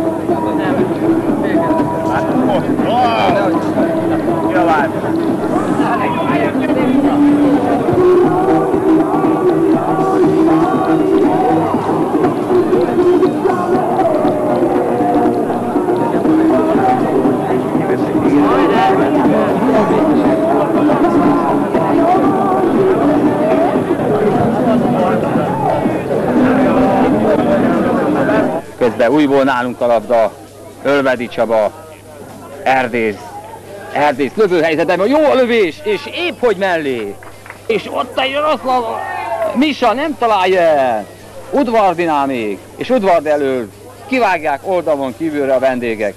Hát most! Javány! közben újból nálunk a labda, Ölvedi Csaba, Erdész, Erdész lövőhelyzetben, jó a lövés, és épp hogy mellé. És ott egy rossz Misa nem találja el. Udvardinál még, és Udvard elől kivágják oldalon kívülre a vendégek.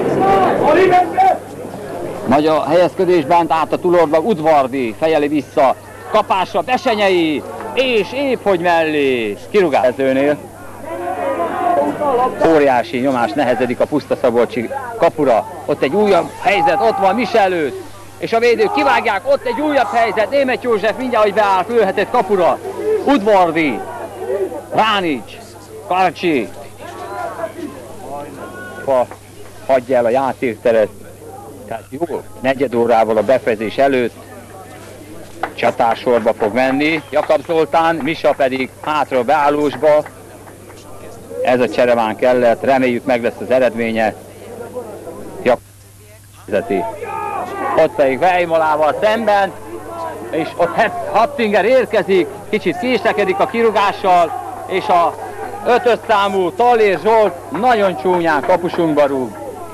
Nagy a helyezkedés bent át a túloldal, Udvardi fejeli vissza, kapásra Besenyei, és épp hogy mellé. Kirúgázőnél. Óriási nyomás nehezedik a Pusztaszabolcsi kapura. Ott egy újabb helyzet, ott van Misa előtt. És a védők kivágják, ott egy újabb helyzet, Németh József mindjárt, hogy beáll, lőhetett kapura. Udvardi, Ránics, Karcsi. Ha hagyja el a játékteret. Tehát jó, negyed órával a befejezés előtt csatársorba fog menni. Jakab Zoltán, Misa pedig hátra beállósba. Ez a csereván kellett, reméljük meg lesz az eredménye. Jakab ott pedig Weimalával szemben, és ott Hattinger érkezik, kicsit késlekedik a kirúgással, és a ötös számú Tallér Zsolt nagyon csúnyán kapusunkba rúg.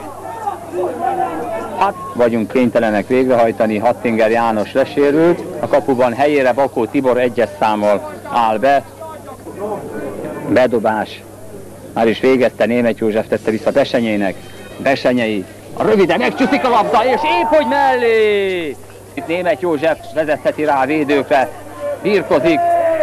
Hát vagyunk kénytelenek végrehajtani, Hattinger János lesérült, a kapuban helyére Bakó Tibor egyes számmal áll be. Bedobás, már is végezte, Németh József tette vissza Besenyének, Besenyei. A röviden megcsúszik a labda, és épp hogy mellé! Itt Németh József vezetheti rá a védőkre, birkozik.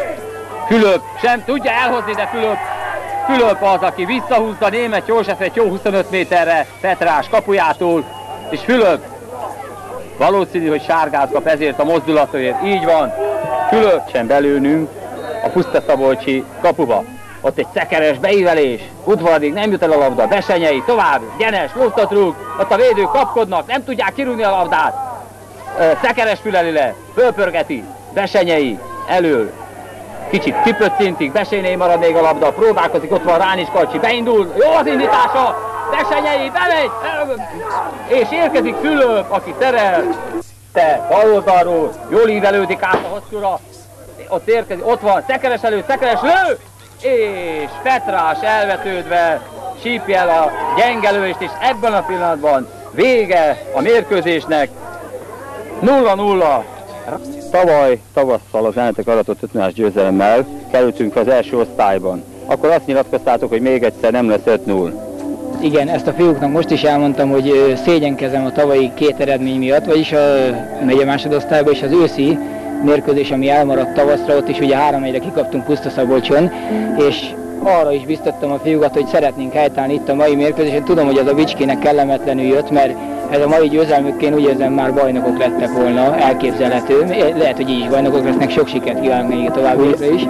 Fülöp sem tudja elhozni, de Fülöp, Fülöp az, aki visszahúzta Németh Józsefet jó huszonöt méterre Petrás kapujától, és Fülöp valószínű, hogy sárgát kap ezért a mozdulatért. Így van, Fülöp sem belőnünk a Pusztaszabolcsi kapuba. Ott egy szekeres beívelés, Udvardig nem jut el a labda, Besenyei tovább, Gyenes, lóztat rúg, ott a védők kapkodnak, nem tudják kirúgni a labdát. Szekeres füleli le, fölpörgeti, Besenyei elől, kicsit kipöccintik, Besenyei marad még a labda, próbálkozik, ott van Ránics Karcsi, beindul, jó az indítása, Besenyei bemegy, és érkezik Fülöp, aki terel, te bal oldalról, jól ívelődik át a hosszúra, ott érkezik, ott van, szekeres előtt, szekeres lő, és Petrás elvetődve sípja el a gyengelőst, és ebben a pillanatban vége a mérkőzésnek. nulla nulla. Tavaly tavasszal az elnetek aratott öt nullás győzelemmel kerültünk az első osztályban. Akkor azt nyilatkoztátok, hogy még egyszer nem lesz öt null. Igen, ezt a fiúknak most is elmondtam, hogy szégyenkezem a tavalyi két eredmény miatt, vagyis a megye másodosztályban és az őszi mérkőzés, ami elmaradt tavaszra, ott is ugye három egyre kikaptunk Pusztaszabolcson, és arra is biztattam a fiúkat, hogy szeretnénk helytállni itt a mai mérkőzésen. Tudom, hogy az a Bicskének kellemetlenül jött, mert ez a mai győzelmükként úgy érzem, már bajnokok lettek volna, elképzelhető. Lehet, hogy így is bajnokok lesznek, sok sikert kívánok még további is.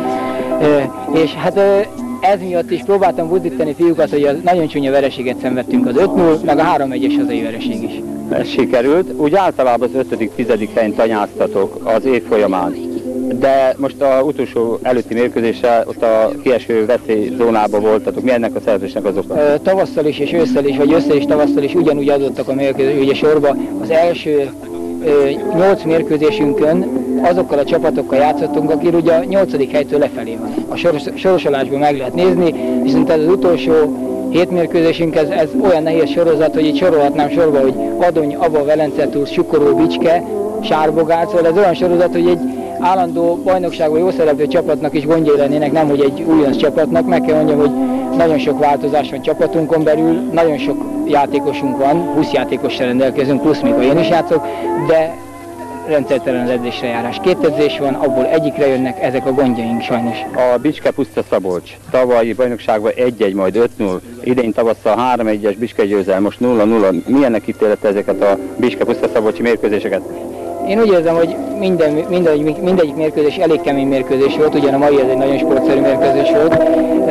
És hát ez miatt is próbáltam buzdítani fiúkat, hogy a nagyon csúnya vereséget szenvedtünk, az öt null, meg a három egyes hazai vereség is. Ez sikerült, úgy általában az ötödik-tizedik helyen tanyáztatok az év folyamán. De most az utolsó előtti mérkőzésre ott a kieső veszélyzónában voltatok. Mi ennek a szerzésnek az oka? Tavasszal is és ősszel is, vagy ősszel és tavasszal is ugyanúgy adottak a mérkőzés, ugye sorba. Az első nyolc mérkőzésünkön azokkal a csapatokkal játszottunk, akik ugye a nyolcadik helytől lefelé van. A soros, sorosolásban meg lehet nézni, viszont ez az utolsó hét mérkőzésünk, ez, ez olyan nehéz sorozat, hogy itt sorolhatnám sorba, hogy Adony, Aba, Velencetúr, Sukoró, Bicske, Sárbogár, szóval ez olyan sorozat, hogy egy állandó bajnokságban jó szereplő csapatnak is gondjai lennének, nem hogy egy újonc csapatnak. Meg kell mondjam, hogy nagyon sok változás van csapatunkon belül, nagyon sok játékosunk van, húsz játékossal rendelkezünk, plusz még én is játszok, de rendszertelen az edzésre járás. Két edzés van, abból egyikre jönnek, ezek a gondjaink sajnos. A Bicske Pusztaszabolcs tavalyi bajnokságban egy egy, majd öt null, idén tavasszal három egyes Bicske győzelem, most nulla nulla. Milyennek ítélete ezeket a Bicske Pusztaszabolcsi mérkőzéseket? Én úgy érzem, hogy minden, mindegy, mindegyik mérkőzés elég kemény mérkőzés volt, ugyan a mai ez egy nagyon sportszerű mérkőzés volt.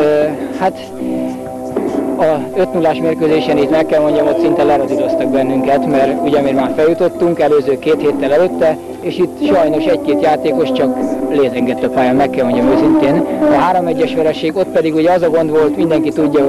Hát a öt nullás mérkőzésen itt meg kell mondjam, hogy szinte leradíroztak bennünket, mert ugye mi már feljutottunk előző két héttel előtte, és itt sajnos egy-két játékos csak lézengett a pályán, meg kell mondjam őszintén. A három egyes vereség, ott pedig ugye az a gond volt, mindenki tudja, hogy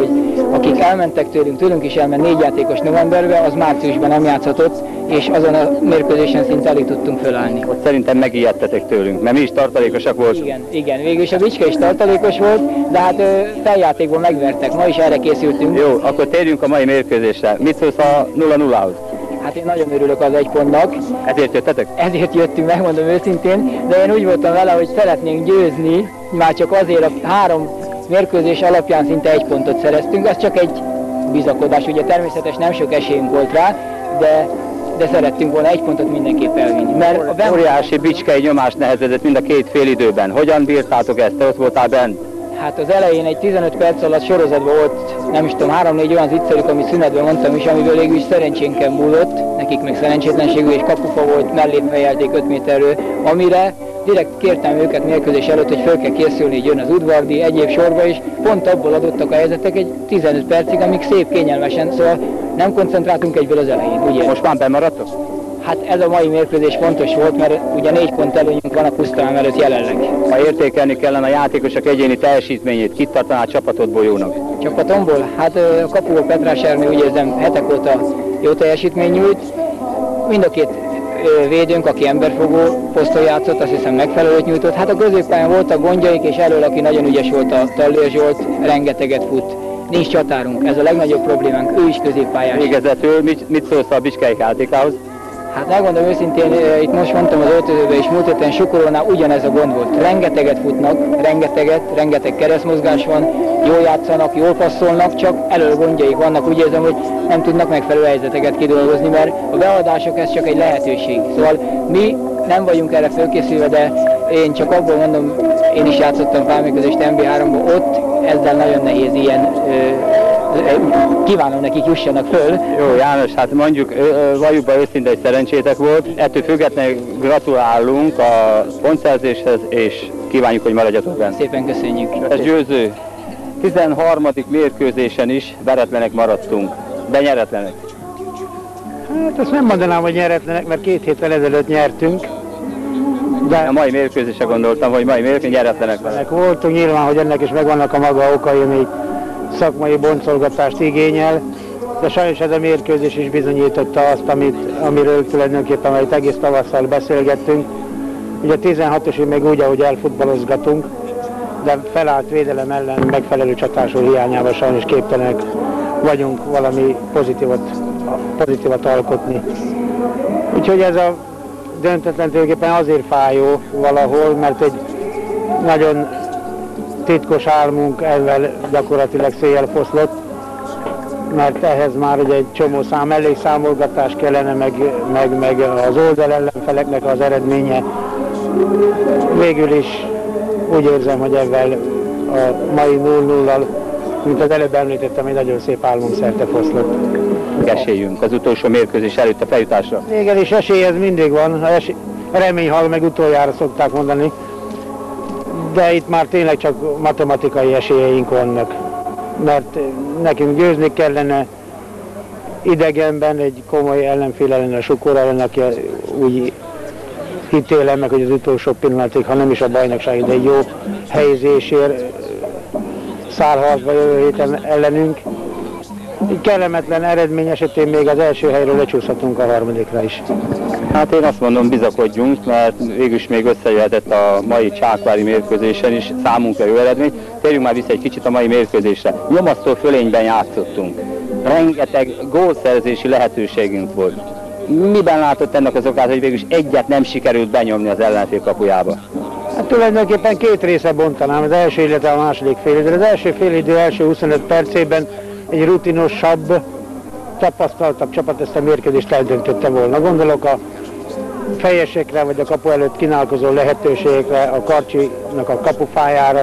akik elmentek tőlünk, tőlünk is elment négy játékos novemberbe, az márciusban nem játszhatott, és azon a mérkőzésen szinte alig tudtunk fölállni. Ott szerintem megijedtetek tőlünk, mert mi is tartalékosak voltunk. Igen, igen, végül is a Bicske is tartalékos volt, de hát feljátékban megvertek, ma is erre készültünk. Jó, akkor térjünk a mai mérkőzésre. Mit szólsz a nulla nullához? Hát én nagyon örülök az egy pontnak. Ezért jöttetek? Ezért jöttünk, megmondom őszintén, de én úgy voltam vele, hogy szeretnénk győzni, már csak azért a három mérkőzés alapján szinte egy pontot szereztünk, az csak egy bizakodás, ugye természetes nem sok esélyünk volt rá, de, de szerettünk volna egy pontot mindenképp elvinni. Mert a ben... Óriási bicskei nyomás nehezedett mind a két fél időben. Hogyan bírtátok ezt? Te ott voltál bent? Hát az elején egy tizenöt perc alatt sorozatban volt, nem is tudom, három-négy olyan zicserük, amit szünetben mondtam is, amiből végül is szerencsénken múlott, nekik meg szerencsétlenségű, és kapufa volt, mellé fejelték öt méterről, amire direkt kértem őket mérkőzés előtt, hogy föl kell készülni, hogy jön az udvardi, egyéb sorba is, pont abból adottak a helyzetek egy tizenöt percig, amíg szép, kényelmesen, szóval nem koncentráltunk egyből az elején, ugye? Most már bemaradtok? Hát ez a mai mérkőzés fontos volt, mert ugye négy pont előnyünk van a Pusztalán előtt jelenleg. Ha értékelni kellene a játékosok egyéni teljesítményét, kit tartaná a csapatodból jónak? Csapatomból? Hát a kapuból Petrás Ernő, úgy érzem, hetek óta jó teljesítmény nyújt. Mind a két védőnk, aki emberfogó poszton játszott, azt hiszem megfelelőt nyújtott. Hát a középpályán voltak gondjaik, és elől, aki nagyon ügyes volt, a Tallér Zsolt, rengeteget fut. Nincs csatárunk, ez a legnagyobb problémánk, ő is középpályás. Végezetül mit, mit szólsz a Bicskei játékához? Hát megmondom őszintén, itt most mondtam az öltözőben és múlt héten Sukorónál ugyanez a gond volt. Rengeteget futnak, rengeteget, rengeteg keresztmozgás van, jól játszanak, jól passzolnak, csak elől gondjaik vannak. Úgy érzem, hogy nem tudnak megfelelő helyzeteket kidolgozni, mert a beadások ez csak egy lehetőség. Szóval mi nem vagyunk erre fölkészülve, de én csak abból mondom, én is játszottam pálmérkőzést em bé háromban, ott ezzel nagyon nehéz ilyen, kívánom nekik jussanak föl. Jó János, hát mondjuk valljuk be őszintén, hogy szerencsétek volt, ettől függetlenül gratulálunk a pontszerzéshez, és kívánjuk, hogy maradjatok benne. Szépen köszönjük. Ez győző. tizenharmadik mérkőzésen is veretlenek maradtunk, de nyeretlenek. Hát azt nem mondanám, hogy nyeretlenek, mert két héttel ezelőtt nyertünk. De a mai mérkőzésre gondoltam, hogy mai mérkőzés nyeretlenek vele. Voltunk nyilván, hogy ennek is megvannak a maga okai, ami szakmai boncolgatást igényel, de sajnos ez a mérkőzés is bizonyította azt, amit, amiről tulajdonképpen majd egész tavasszal beszélgettünk. Ugye a tizenhatosig még úgy, ahogy elfutballozgatunk, de felállt védelem ellen megfelelő csatású hiányával sajnos képtelenek vagyunk valami pozitívat, pozitívat alkotni. Úgyhogy ez a döntetlen tulajdonképpen azért fájó valahol, mert egy nagyon titkos álmunk ezzel gyakorlatilag széjjel foszlott, mert ehhez már ugye egy csomó szám, mellékszámolgatás kellene, meg, meg, meg az oldal ellenfeleknek az eredménye. Végül is úgy érzem, hogy ezzel a mai nulla nullal, mint az előbb említettem, egy nagyon szép álmunk szerte foszlott. Esélyünk az utolsó mérkőzés előtt a feljutásra. Igen, és esély ez mindig van, esély, remény hal meg utoljára szokták mondani, de itt már tényleg csak matematikai esélyeink vannak, mert nekünk győzni kellene idegenben egy komoly ellenfél ellen, a Sukor ellen, aki úgy hitélem meg, hogy az utolsó pillanatig, ha nem is a bajnokság, de egy jó helyezésért szállharcba jövő héten ellenünk. Egy kellemetlen eredmény esetén még az első helyről lecsúszhatunk a harmadikra is. Hát én azt mondom, bizakodjunk, mert végülis még összejöhetett a mai csákvári mérkőzésen is számunkra jó eredmény. Térjünk már vissza egy kicsit a mai mérkőzésre. Nyomasztó fölényben játszottunk. Rengeteg gólszerzési lehetőségünk volt. Miben látott ennek az okát, hogy végülis egyet nem sikerült benyomni az ellenfél kapujába? Hát tulajdonképpen két része bontanám, az első, illetve a második félidő. Az első félidő első huszonöt percében egy rutinosabb, tapasztaltabb csapat ezt a mérkőzést eldöntötte volna. Gondolok a fejesekre, vagy a kapu előtt kínálkozó lehetőségekre, a Karcsinak a kapufájára.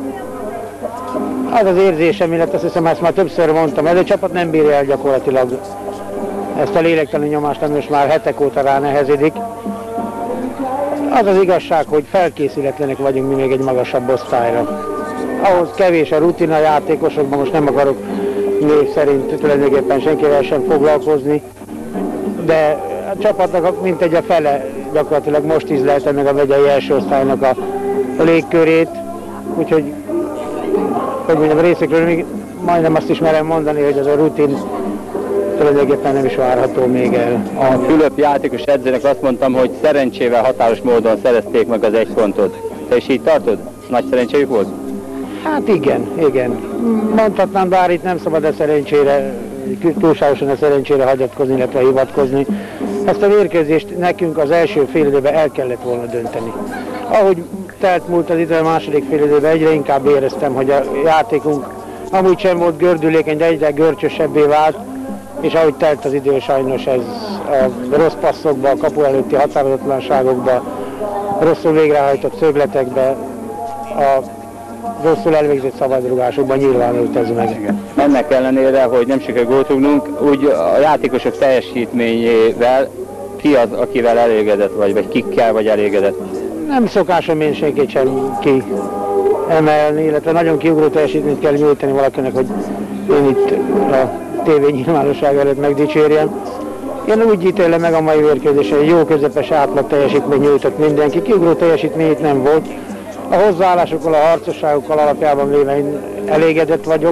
Az az érzésem, illetve azt hiszem, ezt már többször mondtam, ez a csapat nem bírja el gyakorlatilag ezt a lélektelen nyomást, ami most már hetek óta rá nehezedik. Az az igazság, hogy felkészületlenek vagyunk mi még egy magasabb osztályra. Ahhoz kevés a rutina játékosokban, most nem akarok név szerint tulajdonképpen senkivel sem foglalkozni, de a csapatnak mintegy a fele gyakorlatilag most ízlelte meg a megyei első osztálynak a, a légkörét, úgyhogy hogy mondjam, részükről még majdnem azt is merem mondani, hogy ez a rutin tulajdonképpen nem is várható még el. A Fülöp játékos edzőnek azt mondtam, hogy szerencsével határos módon szerezték meg az egy pontot. Te is így tartod? Nagy szerencséjük volt? Hát igen, igen. Mondhatnám, bár itt nem szabad a szerencsére, túlságosan a szerencsére hagyatkozni, illetve hivatkozni. Ezt a mérkőzést nekünk az első fél időben el kellett volna dönteni. Ahogy telt múlt az idő, a második fél időben egyre inkább éreztem, hogy a játékunk amúgy sem volt gördülékeny, de egyre görcsösebbé vált, és ahogy telt az idő, sajnos ez a rossz passzokba, a kapu előtti határozatlanságokba, rosszul végrehajtott szögletekbe, a rosszul elvégzett szabadrugásokban nyilvánult ez meg. Ennek ellenére, hogy nem sikerült gólt rúgnunk, úgy a játékosok teljesítményével ki az, akivel elégedett vagy, vagy kikkel vagy elégedett? Nem szokásom én senkit sem kiemelni, illetve nagyon kiugró teljesítményt kell nyújtani valakinek, hogy én itt a tévé nyilvánosság előtt megdicsérjem. Én úgy ítélem meg a mai mérkőzésen, hogy jó közepes átlag teljesítmény nyújtott mindenki, kiugró teljesítmény itt nem volt. A hozzáállásokkal, a harcosságokkal alapjában véve én elégedett vagyok,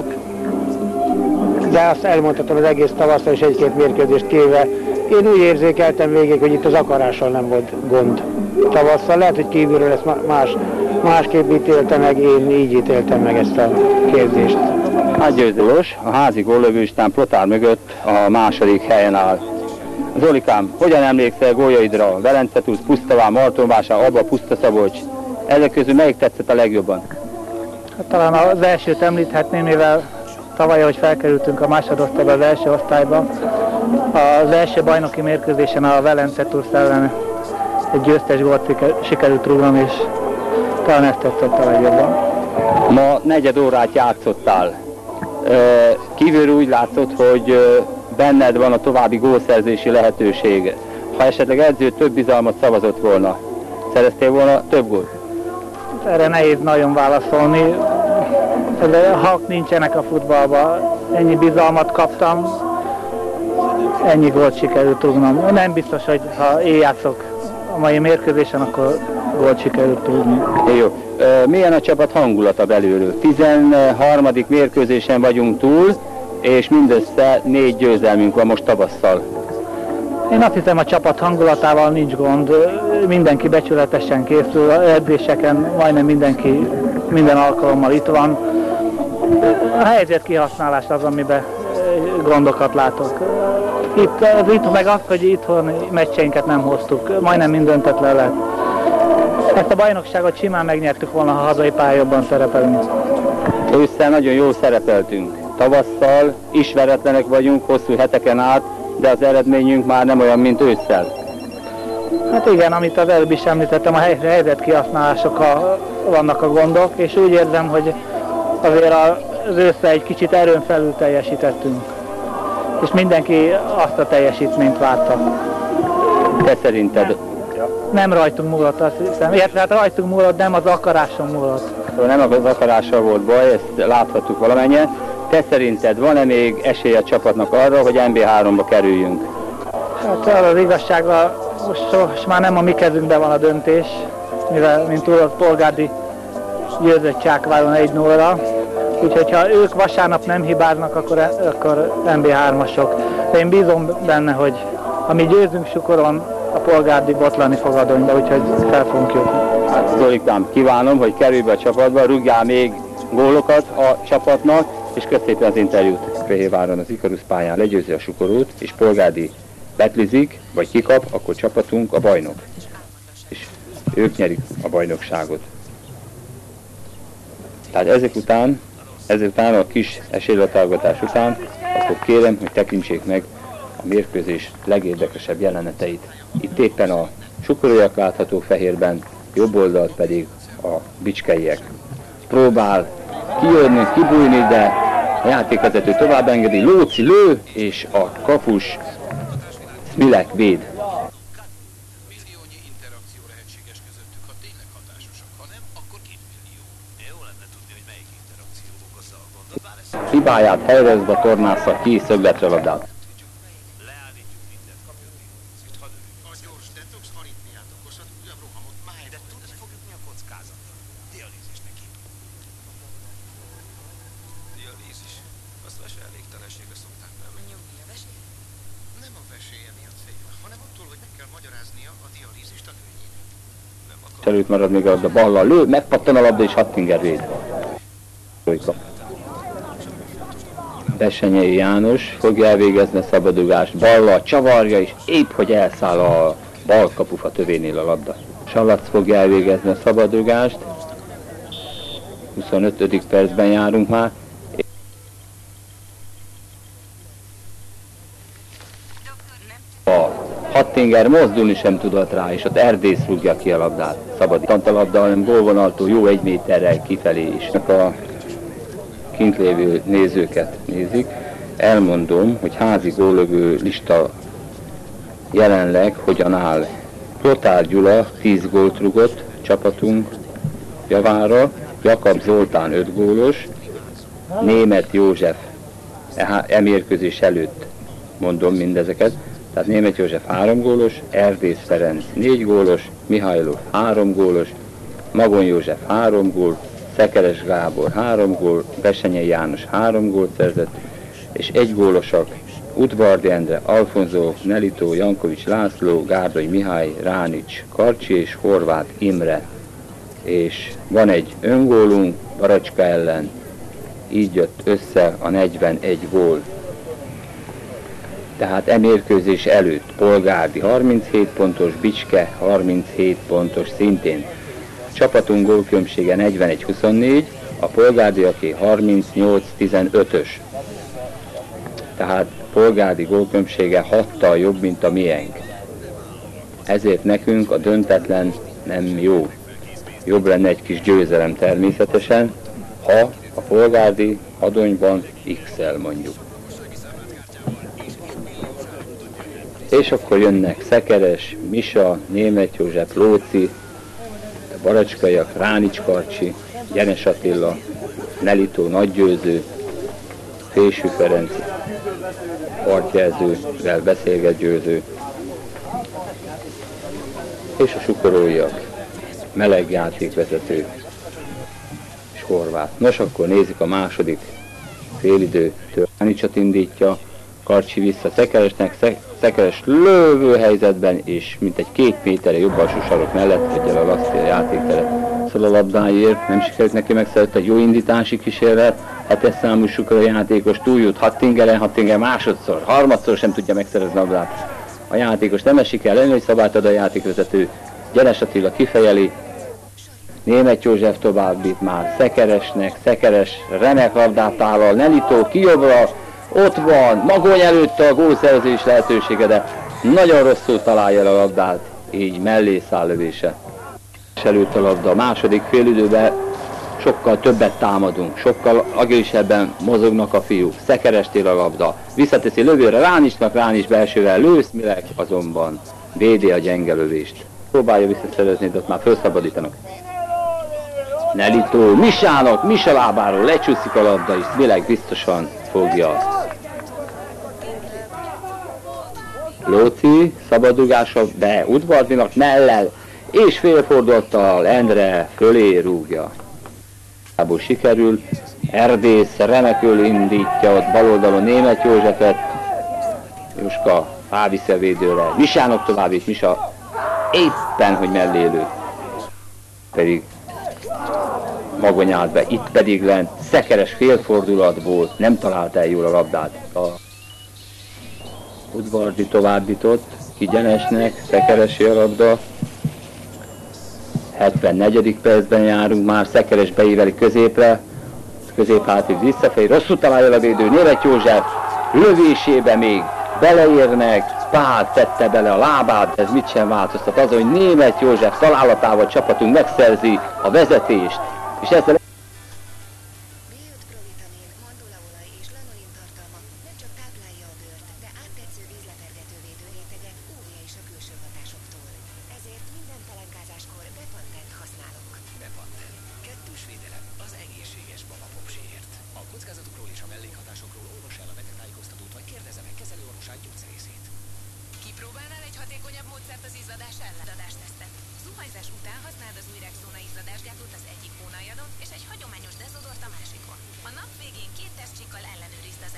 de azt elmondhatom az egész tavasszal és egy-két mérkőzést kéve. Én úgy érzékeltem végig, hogy itt az akarással nem volt gond tavasszal. Lehet, hogy kívülről ezt más, másképp ítélte meg, én így ítéltem meg ezt a kérdést. Hát Győzős, a házi góllövőstán Plotár mögött a második helyen áll. Zolikám, hogyan emlékszel góljaidra? Velencetusz, Pusztaván, Martonvásár, Alba, Pusztaszabolcs. Ezek közül melyik tetszett a legjobban? Hát, talán az elsőt említhetném, mivel tavaly, hogy felkerültünk a másodosztályba, az első osztályba, az első bajnoki mérkőzésen a Velencetusz ellen egy győztes gólt sikerült rúgnom, és talán ezt tetszett a legjobban. Ma negyed órát játszottál. Kívülről úgy látszott, hogy benned van a további gólszerzési lehetőség. Ha esetleg edző több bizalmat szavazott volna, szereztél volna több gólt? Erre nehéz nagyon válaszolni. Ha nincsenek a futballban, ennyi bizalmat kaptam, ennyi gólt sikerült rúgnom. Nem biztos, hogy ha én játszok a mai mérkőzésen, akkor gólt sikerült rúgni. Jó. Milyen a csapat hangulata belülről? tizenharmadik mérkőzésen vagyunk túl, és mindössze négy győzelmünk van most tavasszal. Én azt hiszem, a csapat hangulatával nincs gond, mindenki becsületesen készül, edzéseken majdnem mindenki minden alkalommal itt van. A helyzet kihasználás az, amiben gondokat látok. Itt, az itt meg az, hogy itthon meccseinket nem hoztuk, majdnem minden döntetlen lett. Ezt a bajnokságot simán megnyertük volna, ha hazai pályában szerepelünk. Ősszel nagyon jól szerepeltünk. Tavasszal ismeretlenek vagyunk hosszú heteken át, de az eredményünk már nem olyan, mint ősszel. Hát igen, amit az előbb is említettem, a helyzet kihasználásokkal vannak a gondok, és úgy érzem, hogy azért az ősszel egy kicsit erőn felül teljesítettünk. És mindenki azt a teljesítményt várta. Te szerinted? Nem rajtunk múlott, azt hiszem. Illetve hát rajtunk múlott, nem az akaráson múlott. Nem az akarással volt baj, ezt láthattuk valamennyien. Te szerinted van-e még esély a csapatnak arra, hogy en bé háromba kerüljünk? Hát az igazsággal most, most már nem a mi kezünkben van a döntés, mivel mint tudod, Polgárdi győzött Csákváron egy nullra. Úgyhogy ha ők vasárnap nem hibáznak, akkor, akkor en bé hármasok. De én bízom benne, hogy ha mi győzünk Sukoron, a Polgárdi botlani fog adonyba, úgyhogy fel fogunk jutni. Hát Zolikám, kívánom, hogy kerülj be a csapatba, rúgjál még gólokat a csapatnak, és kösz szépen az interjút. Fehérváron az Ikarusz pályán legyőzi a Sukorót, és Polgárdi betlizik, vagy kikap, akkor csapatunk a bajnok. És ők nyerik a bajnokságot. Tehát ezek után, ezek után a kis esélyletálgatás után, akkor kérem, hogy tekintsék meg a mérkőzés legérdekesebb jeleneteit. Itt éppen a sukoróiak látható fehérben, jobb oldalt pedig a bicskeiek. Próbál kijönni, kibújni, de a játékvezető tovább engedi, Lóci lő, és a kapus Smilek véd. Hibáját helyezve tornázza ki szögletre labdát. Ezt veseelégtelenségre szokták nevezni. Nyomni a vesély? Nem a veséje miatt félve, hanem attól, hogy meg kell magyaráznia a dialízist a nőjének. Nem akar... Előtt marad még a labda, ballal lő, megpattan a labda és Hattinger véd. Bessenyei János fogja elvégezni a szabadugást, ballal csavarja és épp hogy elszáll a bal kapufa tövénél a labda. Salac fogja elvégezni a szabadugást, huszonötödik percben járunk már. A Hattinger mozdulni sem tudott rá, és ott Erdész rúgja ki a labdát. Szabadított a labda, hanem gólvonaltól jó egy méterrel kifelé is. A kint lévő nézőket nézik. Elmondom, hogy házi góllövő lista jelenleg hogyan áll. Plotár Gyula tíz gólt rúgott csapatunk javára, Jakab Zoltán öt gólos, Németh József e, e mérkőzés előtt mondom mindezeket, tehát Németh József három gólos, Erdész Ferenc négy gólos, Mihajlov három gólos, Magon József három gól, Szekeres Gábor három gól, Bessenyei János három gólt szerzett, és egy gólosak Udvardi Endre, Alfonzó, Nelitó, Jankovics László, Gárdai Mihály, Ránics, Karcsi és Horváth Imre. És van egy öngólunk Baracska ellen, így jött össze a negyvenegy gól. Tehát e mérkőzés előtt Polgárdi harminchét pontos, Bicske harminchét pontos szintén. Csapatunk gólkülönbsége negyvenegy huszonnégy, a Polgárdiaké harmincnyolc tizenötös. Tehát Polgárdi gólkülönbsége hattal jobb, mint a miénk. Ezért nekünk a döntetlen nem jó. Jobb lenne egy kis győzelem természetesen, ha a Polgárdi adonyban X-el mondjuk. És akkor jönnek Szekeres, Misa, Németh József, Lóci, a baracskaiak, Ránics Karcsi, Gyenes Attila, Nelitó Nagygyőző, Fésű Ferenc, partjelzővel beszélget Győző, és a sukoróiak, Meleg játékvezető és Horváth. Nos, akkor nézzük a második félidőtől. Ránicsot indítja, Karcsi vissza Szekeresnek, Szekeres lövő helyzetben, és mint egy két méterre jobb a susarok mellett hagyja a Laszti a játékteret. Szóval a labdáért nem sikerült neki megszerzett egy jó indítási kísérlet, hetes számú sukaró játékos túljut Hattingeren, Hattinger másodszor, harmadszor sem tudja megszerezni a labdát. A játékos nem esik el, ellen, hogy szabályt ad a játékvezető, Gyenes Attila kifejeli, Németh József továbbít már Szekeresnek, Szekeres remek labdát állal, Nelitó ki jobbra, ott van, Magony előtte a gólszerzés lehetősége, de nagyon rosszul találja el a labdát, így mellé száll lövése. És előtt a labda a második félidőben sokkal többet támadunk, sokkal agilisebben mozognak a fiúk. Szekerestél a labda, visszateszi lövőre, Ránicsnak, Ránics belsővel lősz, Milek azonban védi a gyenge lövést. Próbálja visszaszerezni, de ott már felszabadítanak. Nelitó, Misának, Misa lábáról lecsúszik a labda, és Milek biztosan fogja azt. Lóci szabadugása, de Udvardinak mellel, és félfordulattal Endre fölé rúgja. Kából sikerül, Erdész remekül indítja ott baloldalon Németh Józsefet, Jóska ráviszi a védőre, Misának továbbít, Misa éppen, hogy mellé lő. Pedig Magony állt be, itt pedig lent, Szekeres félfordulatból nem találta el jól a labdát. A Udvardi továbbított, ki Gyenesnek, Szekeresi a labda. hetvennegyedik percben járunk már, Szekeres beíveli középre, középhátvéd visszafelé, rosszul találja a védő, Németh József lövésébe még beleérnek, Pál tette bele a lábát, ez mit sem változtat, az, hogy Németh József találatával csapatunk megszerzi a vezetést, és ezzel és egy hagyományos dezodort a másikon. A nap végén két tesztcsikkal ellenőrizd az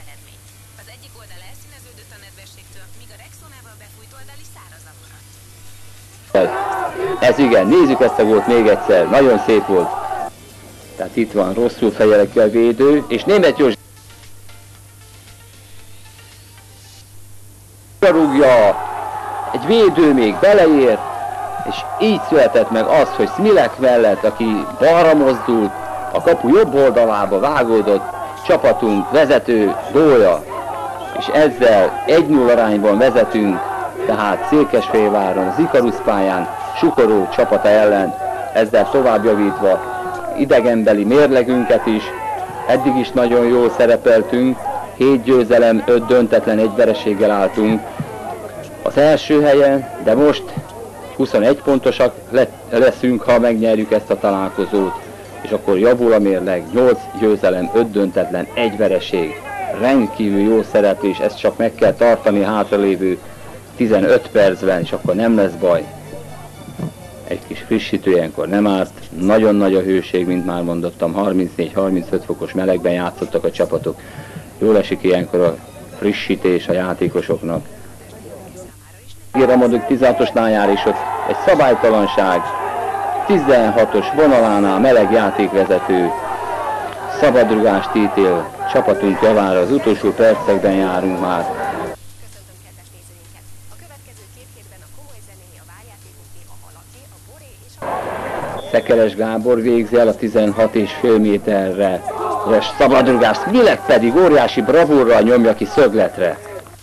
egyik oldal elszíneződött a nedvességtől, míg a Rexonával befújt oldal is szárazabb maradt. Ez igen, nézzük ezt a gólt még egyszer, nagyon szép volt. Tehát itt van rosszul fejelek ki a védő, és Németh József rúgja, egy védő még beleért, és így született meg az, hogy Smilek mellett, aki balra mozdult, a kapu jobb oldalába vágódott, csapatunk vezető gólja, és ezzel egy null arányban vezetünk, tehát Székesfehérváron, az Ikarus pályán, Sukoró csapata ellen, ezzel tovább javítva idegenbeli mérlegünket is, eddig is nagyon jól szerepeltünk, hét győzelem, öt döntetlen, egy vereséggel álltunk az első helyen, de most huszonegy pontosak leszünk, ha megnyerjük ezt a találkozót, és akkor javul a mérleg, nyolc győzelem, öt döntetlen, egy vereség, rendkívül jó szereplés, ezt csak meg kell tartani hátralévő tizenöt percben, és akkor nem lesz baj. Egy kis frissítő ilyenkor nem árt, nagyon nagy a hőség, mint már mondottam, harmincnégy-harmincöt fokos melegben játszottak a csapatok. Jól esik ilyenkor a frissítés a játékosoknak. Írra mondjuk tizenhatosnál jár, és ott egy szabálytalanság, tizenhatos vonalánál meleg játékvezető szabadrugást ítél csapatunk javára, az utolsó percekben járunk már. Szekeres Gábor végzi el a tizenhat és fél méterre szabadrugást, Smilek pedig óriási bravúrral nyomja ki szögletre.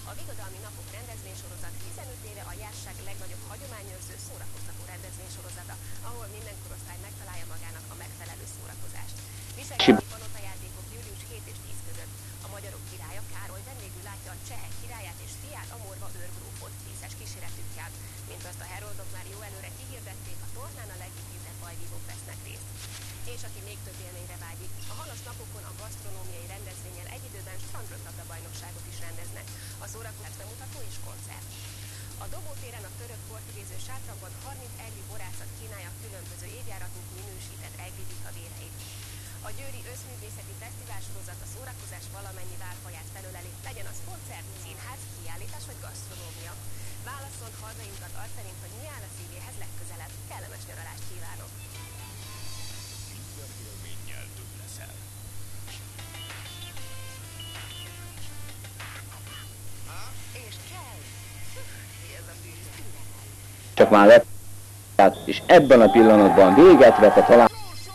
Csak már lett, és ebben a pillanatban véget vett a találkozó.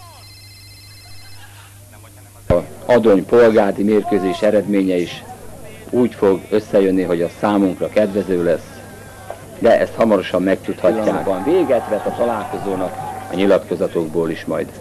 Adony polgári mérkőzés eredménye is úgy fog összejönni, hogy az számunkra kedvező lesz, de ezt hamarosan megtudhatják. Véget vett a találkozónak a nyilatkozatokból is majd.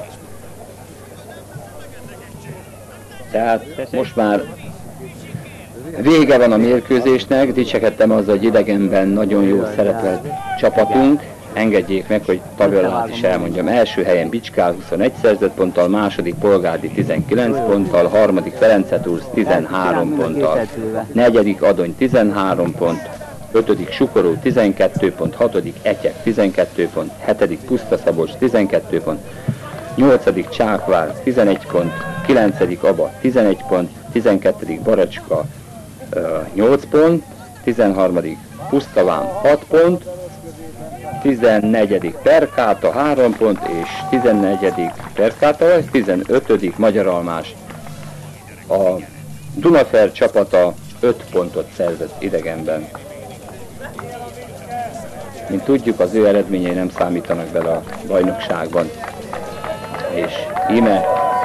Tehát most már vége van a mérkőzésnek, dicsekedtem azzal, hogy idegenben nagyon jól szerepelt csapatunk. Engedjék meg, hogy tabellát is elmondjam. Első helyen Bicskál huszonegy szerzett ponttal, második Polgárdi tizenkilenc ponttal, harmadik Ferencetursz tizenhárom ponttal, negyedik Adony tizenhárom pont, ötödik Sukoró tizenkettő pont, hatodik Etyek tizenkettő pont, hetedik Pusztaszabolcs tizenkettő pont, nyolcadik Csákvár tizenegy pont, kilencedik Aba tizenegy pont, tizenkettedik Baracska nyolc pont, tizenharmadik Pusztavám hat pont, tizennegyedik Perkáta három pont, és tizennegyedik Perkáta, tizenötödik Magyaralmás. A Dunafer csapata öt pontot szerzett idegenben. Mint tudjuk, az ő eredményei nem számítanak bele a bajnokságban. És íme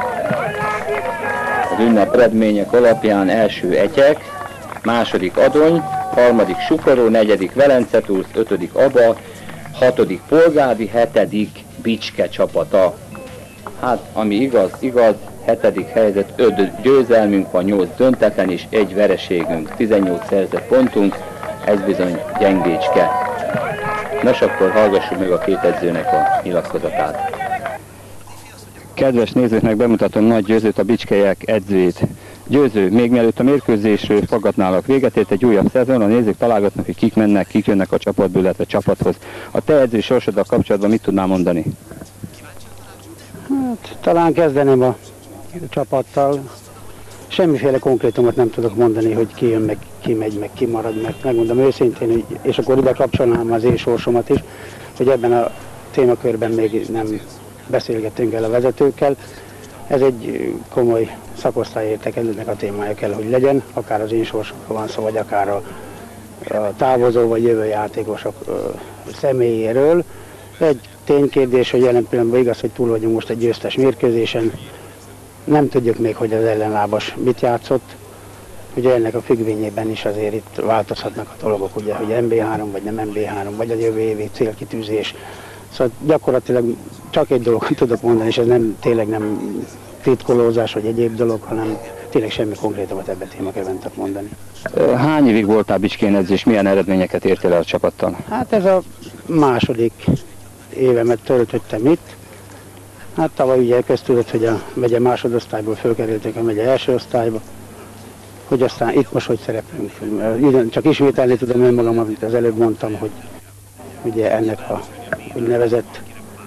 az ünnep eredmények alapján első Etyek, második Adony, harmadik Sukoró, negyedik Velencetursz, ötödik Aba, hatodik Polgádi, hetedik Bicske csapata. Hát, ami igaz, igaz, hetedik helyzet, öt győzelmünk van, nyolc döntetlen és egy vereségünk, tizennyolc szerzett pontunk, ez bizony gyengécske. Nos, akkor hallgassuk meg a két edzőnek a nyilatkozatát. Kedves nézőknek bemutatom Nagy Győzőt, a bicskeiek edzőjét. Győző, még mielőtt a mérkőzésről fogadnálak véget ért egy újabb szezon, a nézők találgatnak, hogy kik mennek, kik jönnek a csapatból, illetve a csapathoz. A te edzői sorsoddal kapcsolatban mit tudnál mondani? Hát, talán kezdeném a csapattal. Semmiféle konkrétumot nem tudok mondani, hogy ki jön, meg ki megy, meg ki marad, mert megmondom őszintén, hogy, és akkor ide kapcsolnám az én sorsomat is, hogy ebben a témakörben még nem beszélgettünk el a vezetőkkel. Ez egy komoly szakosztály értekezletnek a témája kell, hogy legyen, akár az én sorsomról van szó, vagy akár a, a távozó vagy jövő játékosok ö, személyéről. Egy ténykérdés, hogy jelen pillanatban igaz, hogy túl vagyunk most egy győztes mérkőzésen, nem tudjuk még, hogy az ellenlábas mit játszott. Ugye ennek a függvényében is azért itt változhatnak a dolgok, ugye, hogy em bé három vagy nem em bé három, vagy a jövő évi célkitűzés. Szóval gyakorlatilag csak egy dolgot tudok mondani, és ez nem, tényleg nem titkolózás vagy egyéb dolog, hanem tényleg semmi konkrétumot ebben témakörben tudok mondani. Hány évig voltál Bicskén edző, és milyen eredményeket értél el a csapattal? Hát ez a második évemet töltöttem itt. Hát tavaly ugye köztudott, hogy a megye másodosztályból fölkerültünk a megye első osztályba, hogy aztán itt most hogy szereplünk. Csak ismételni tudom önmagam, amit az előbb mondtam, hogy ugye ennek a úgynevezett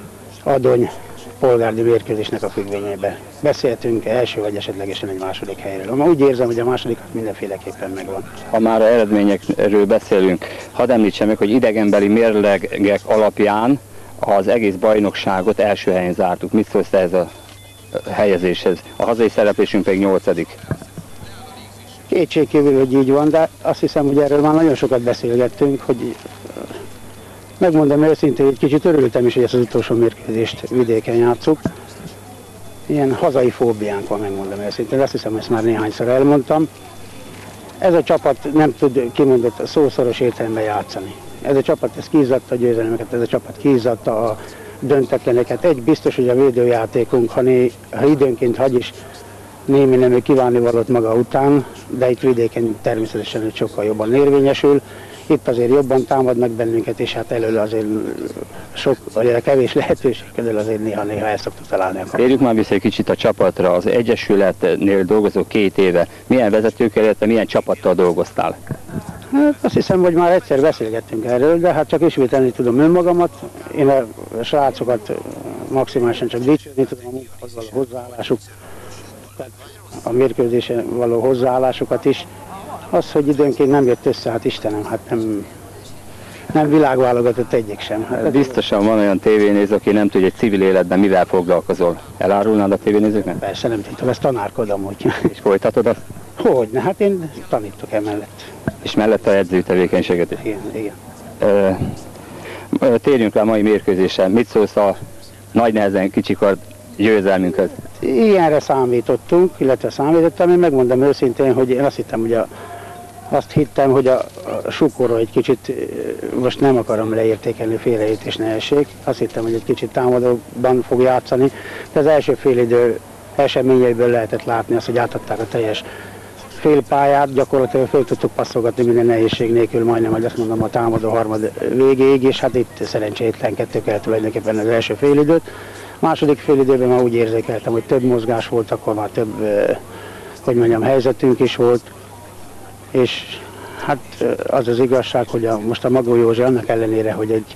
adony polgári mérkőzésnek a függvényében beszéltünk első vagy esetlegesen egy második helyről. Ma úgy érzem, hogy a másodikat mindenféleképpen megvan. Ha már a eredményekről beszélünk, hadd említsem meg, hogy idegenbeli mérlegek alapján az egész bajnokságot első helyen zártuk. Mit szólsz ez a helyezéshez? A hazai szereplésünk pedig nyolcadik. Kétségkívül, hogy így van, de azt hiszem, hogy erről már nagyon sokat beszélgettünk, hogy megmondom őszintén, hogy kicsit örültem is, hogy ezt az utolsó mérkőzést vidéken játsszuk. Ilyen hazai fóbiánk van, megmondom őszintén, de azt hiszem, ezt már néhányszor elmondtam. Ez a csapat nem tud kimondott szószoros értelemben játszani. Ez a csapat ez kiizzatta a győzelmeket, ez a csapat kiizzatta a döntetleneket. Egy biztos, hogy a védőjátékunk, ha, né, ha időnként hagy is némi nemű kívánnivalót maga után, de itt vidéken természetesen hogy sokkal jobban érvényesül. Itt azért jobban támadnak bennünket, és hát elől azért sok, vagy kevés lehetőség elől azért néha-néha el szoktuk találni. Térjük már vissza egy kicsit a csapatra. Az Egyesületnél dolgozó két éve. Milyen vezetőkkel, illetve milyen csapattal dolgoztál? Hát azt hiszem, hogy már egyszer beszélgettünk erről, de hát csak ismételni tudom önmagamat. Én a srácokat maximálisan csak dicsérni tudom a munkához való hozzáállásuk, tehát a mérkőzésen való hozzáállásukat is. Az, hogy időnként nem jött össze, hát Istenem, hát nem, nem világválogatott egyik sem. Hát biztosan van olyan tévénéző, aki nem tudja, hogy civil életben mivel foglalkozol. Elárulnád a tévénézőknek? Persze, nem tudom, ezt tanárkodom, hogy... És folytatod azt? Hogyne, hát én tanítok emellett. És mellett a edzői tevékenységet is? Igen, igen. Ö, térjünk rá a mai mérkőzésre. Mit szólsz a nagy nehezen kicsikard győzelmünkhöz? Ilyenre számítottunk, illetve számítottam. Én megmondom őszintén, hogy én azt hittem, hogy a, azt hittem, hogy a, a Sukoró egy kicsit, most nem akarom leértékelni, félreértés ne essék, azt hittem, hogy egy kicsit támadóban fog játszani, de az első félidő eseményeiből lehetett látni azt, hogy átadták a teljes félpályát, gyakorlatilag föl tudtuk passzolgatni minden nehézség nélkül, majdnem, hogy azt mondom, a támadó harmad végéig, és hát itt szerencsétlenkedtük el tulajdonképpen az első félidőt. Második félidőben már úgy érzékeltem, hogy több mozgás volt, akkor már több, hogy mondjam, helyzetünk is volt, és hát az az igazság, hogy a, most a Magó Józsi annak ellenére, hogy egy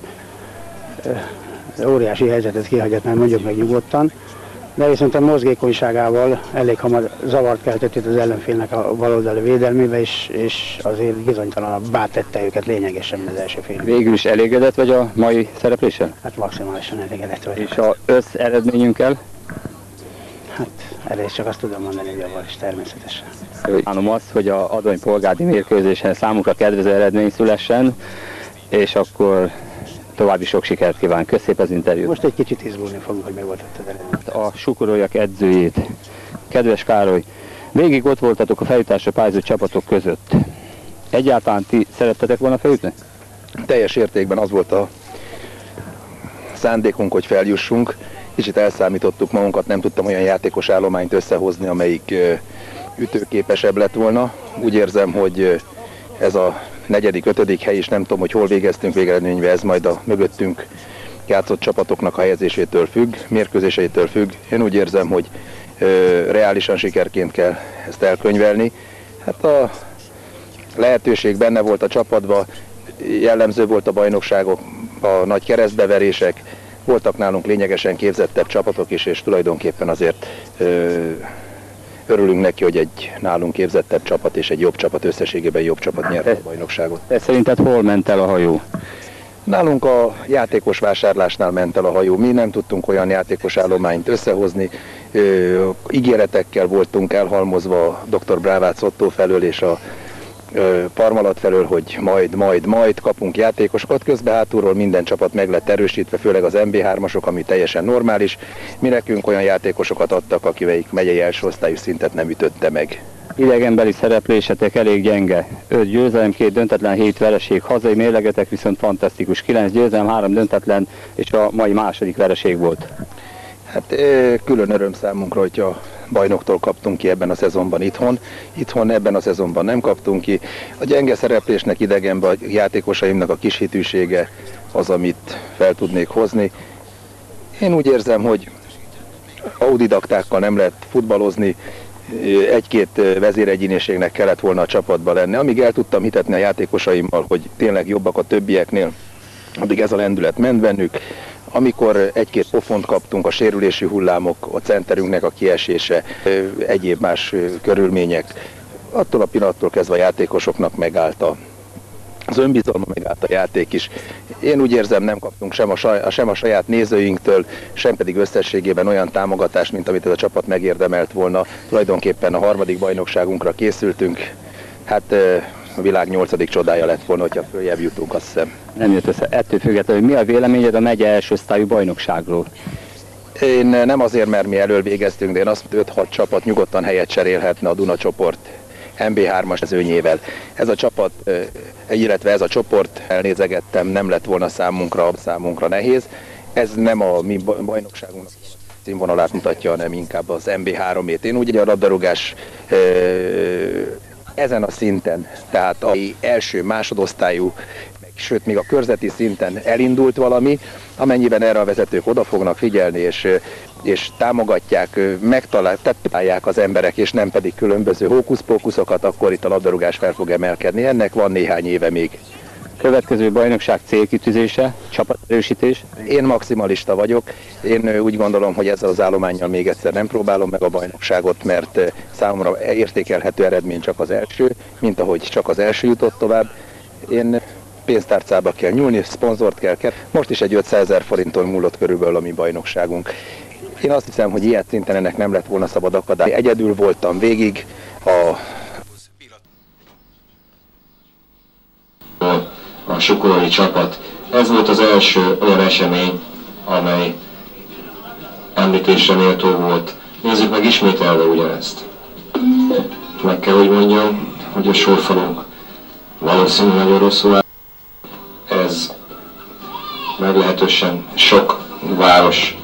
óriási helyzetet kihagyott, mert mondjuk meg nyugodtan, de viszont a mozgékonyságával elég hamar zavart keltett itt az ellenfélnek a baloldali védelmébe, és, és azért bizonytalanabbá tette őket lényegesen az első fél. Végül is elégedett vagy a mai szerepléssel? Hát maximálisan elégedett vagy. És az össz eredményünkkel? Hát erre is csak azt tudom mondani, hogy javval is természetesen. Kívánom azt, hogy a adony polgári mérkőzésen számukra kedvező eredmény szülessen, és akkor további sok sikert kíván. Kösz szépen az interjút. Most egy kicsit izgulni fogunk, hogy megvoltattad eredményt. A Sukoróiak edzőjét. Kedves Károly, végig ott voltatok a feljutásra pályázó csapatok között. Egyáltalán ti szerettetek volna feljutni? Teljes értékben az volt a szándékunk, hogy feljussunk. Kicsit elszámítottuk magunkat, nem tudtam olyan játékos állományt összehozni, amelyik ütőképesebb lett volna. Úgy érzem, hogy ez a negyedik, ötödik hely is, nem tudom, hogy hol végeztünk végeredményben, ez majd a mögöttünk játszott csapatoknak a helyezésétől függ, mérkőzéseitől függ. Én úgy érzem, hogy ö, reálisan sikerként kell ezt elkönyvelni. Hát a lehetőség benne volt a csapatban, jellemző volt a bajnokságok, a nagy keresztbeverések, voltak nálunk lényegesen képzettebb csapatok is, és tulajdonképpen azért ö, Örülünk neki, hogy egy nálunk képzettebb csapat és egy jobb csapat, összességében jobb csapat nyerte a bajnokságot. Te szerinted hol ment el a hajó? Nálunk a játékos vásárlásnál ment el a hajó. Mi nem tudtunk olyan játékos állományt összehozni. Ö, ígéretekkel voltunk elhalmozva doktor Brávác Ottó felől és a ö, Parmalat felől, hogy majd, majd, majd kapunk játékosokat. Közben hátulról minden csapat meg lett erősítve, főleg az em bé hármasok, ami teljesen normális. Mi nekünk olyan játékosokat adtak, akik megyei első osztályú szintet nem ütötte meg. Idegenbeli szereplésetek elég gyenge. öt győzelem, két döntetlen, hét vereség, hazai mérlegetek viszont fantasztikus. kilenc győzelem, három döntetlen, és a mai második vereség volt. Hát külön öröm számunkra, hogyha bajnoktól kaptunk ki ebben a szezonban itthon. Itthon ebben a szezonban nem kaptunk ki. A gyenge szereplésnek idegenben a játékosaimnak a kis hitűsége az, amit fel tudnék hozni. Én úgy érzem, hogy autodidaktákkal nem lehet futballozni, egy-két vezéregyéniségnek kellett volna a csapatba lenni. Amíg el tudtam hitetni a játékosaimmal, hogy tényleg jobbak a többieknél, addig ez a lendület ment bennük. Amikor egy-két pofont kaptunk, a sérülési hullámok, a centerünknek a kiesése, egyéb más körülmények, attól a pillanattól kezdve a játékosoknak megállt a az önbizalma, megállt a játék is. Én úgy érzem, nem kaptunk sem a, saj, sem a saját nézőinktől, sem pedig összességében olyan támogatást, mint amit ez a csapat megérdemelt volna. Tulajdonképpen a harmadik bajnokságunkra készültünk. Hát a világ nyolcadik csodája lett volna, hogyha följebb jutunk, azt hiszem. Nem jött össze. Ettől függetlenül, hogy mi a véleményed a megye első osztályú bajnokságról? Én nem azért, mert mi elől végeztünk, de én azt öt-hat csapat nyugodtan helyet cserélhetne a Duna csoport em bé hármas mezőnyével. Ez a csapat, illetve ez a csoport, elnézegettem, nem lett volna számunkra, számunkra nehéz. Ez nem a mi bajnokságunknak színvonalát mutatja, hanem inkább az em bé háromét. Én úgy, a labdarúgás ezen a szinten, tehát az első másodosztályú, sőt még a körzeti szinten elindult valami, amennyiben erre a vezetők oda fognak figyelni, és, és támogatják, megtalálják az emberek, és nem pedig különböző hókuszpókuszokat, akkor itt a labdarúgás fel fog emelkedni. Ennek van néhány éve még. Következő bajnokság célkitűzése, csapaterősítés? Én maximalista vagyok. Én úgy gondolom, hogy ezzel az állománnyal még egyszer nem próbálom meg a bajnokságot, mert számomra értékelhető eredmény csak az első, mint ahogy csak az első jutott tovább. Én pénztárcába kell nyúlni, szponzort kell kell. Most is egy ötszázezer forinton múlott körülbelül a mi bajnokságunk. Én azt hiszem, hogy ilyen szinten ennek nem lett volna szabad akadály. Egyedül voltam végig a... a sukorai csapat. Ez volt az első olyan esemény, amely említésre méltó volt. Nézzük meg ismételve ugyanezt. Meg kell, hogy mondjam, hogy a sorfalunk valószínűleg nagyon rosszul áll. Ez meglehetősen sok város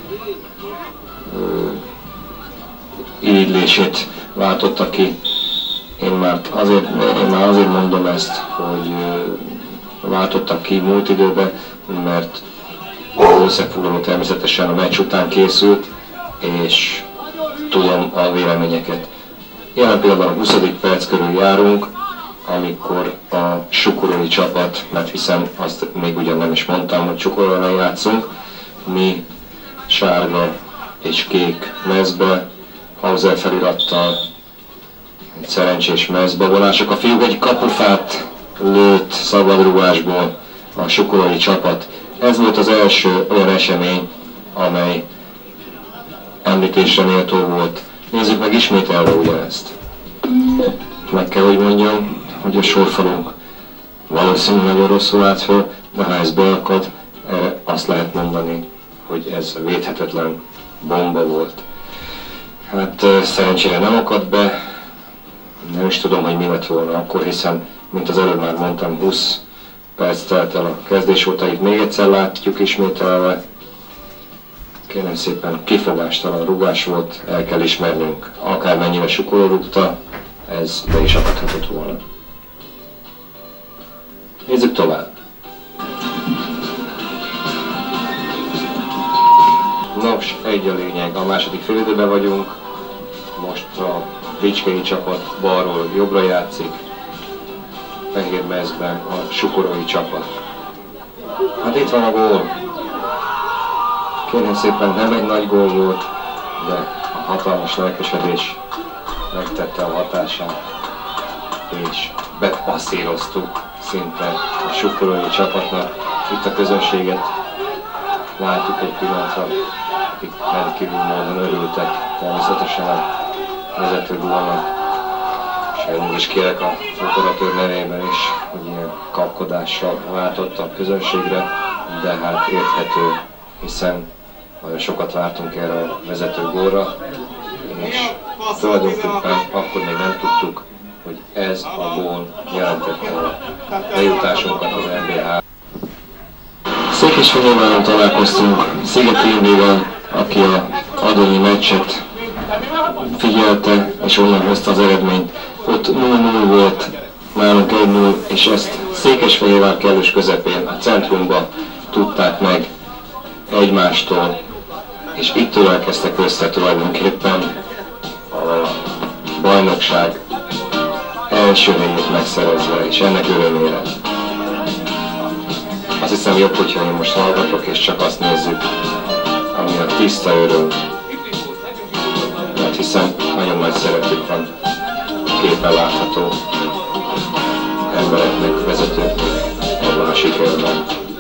irigylését váltotta ki. Én már azért, én már azért mondom ezt, hogy váltottak ki múlt időben, mert az összefoglaló természetesen a meccs után készült, és tudom a véleményeket. Jelen pillanatban a huszadik perc körül járunk, amikor a sukorói csapat, mert hiszen azt még ugyan nem is mondtam, hogy Sukoróra játszunk, mi sárga és kék mezbe, Hauser felirattal, egy szerencsés mezbevonások. A fiúk egy kapufát lőtt szabadrugásból a sukorói csapat. Ez volt az első olyan esemény, amely említésre méltó volt. Nézzük meg ismételve ugyanezt. Meg kell, hogy mondjam, hogy a sorfalunk valószínűleg nagyon rosszul állt föl, de ha ez beakad, erre azt lehet mondani, hogy ez védhetetlen bomba volt. Hát szerencsére nem akadt be, nem is tudom, hogy mi lett volna akkor, hiszen, mint az előbb már mondtam, húsz perc telt el a kezdés óta, itt még egyszer látjuk ismételve. Kérem szépen, kifogástalan rugás volt, el kell ismernünk, akármennyire Sukoró rúgta, ez be is akadhatott volna. Nézzük tovább. Nos, egy a lényeg, a második félidőben vagyunk, most a Bicskei csapat balról jobbra játszik, fehér mezben a sukorói csapat. Hát itt van a gól. Kérem szépen, nem egy nagy gól volt, de a hatalmas lelkesedés megtette a hatását, és bepasszíroztuk szinte a sukkorói csapatnak. Itt a közönséget látjuk egy pillanatra, akik rendkívül módon örültek természetesen a vezető gólnak. És elmúl is kérek a operatőr nevében is, hogy ilyen kapkodással váltott a közönségre, de hát érthető, hiszen nagyon sokat vártunk erre a vezető gólra, és tulajdonképpen akkor még nem tudtuk, hogy ez a gól jelentette a bejutásunkat az en bé há. Székesfehérváron találkoztunk Szigeti Imrével, aki a adonyi meccset figyelte, és onnan hozta az eredményt. Ott nulla nulla volt, nálunk egy nulla, és ezt Székesfehérvár kellős közepén, a centrumban tudták meg egymástól, és itt elkezdtek össze tulajdonképpen a bajnokság első helyét megszerezve, és ennek örömére. Azt hiszem jobb, hogyha én most hallgatok, és csak azt nézzük, ami a tiszta öröm. Mert hiszen nagyon nagy szerepük van képen látható embereknek, vezetőknek ebben a sikerben.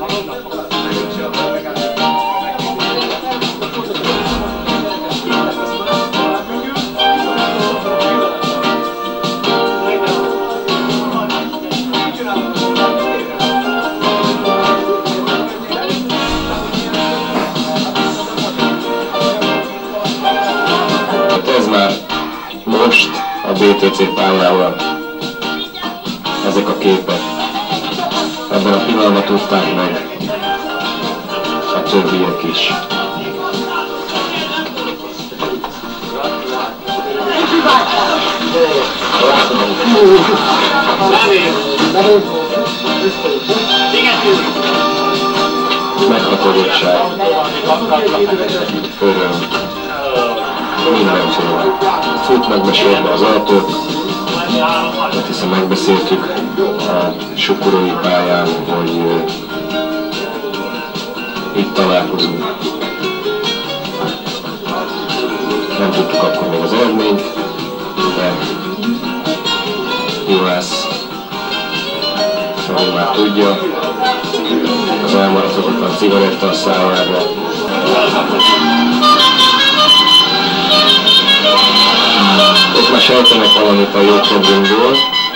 Ez már most a bé té cé pályával ezek a képek. Ebben a pillanatban tudták meg a többiek is. Meghatodottság, öröm, mindenféle. Futnak be sorba az autók, mert hiszen megbeszéltük a sukkorói pályán, hogy uh, itt találkozunk. Nem tudtuk akkor még az eredményt, de jó lesz, szóval már tudja. Az elmaradhatott a cigaretta a szájába. Ott már sejtenek valamit a jókedvünkből,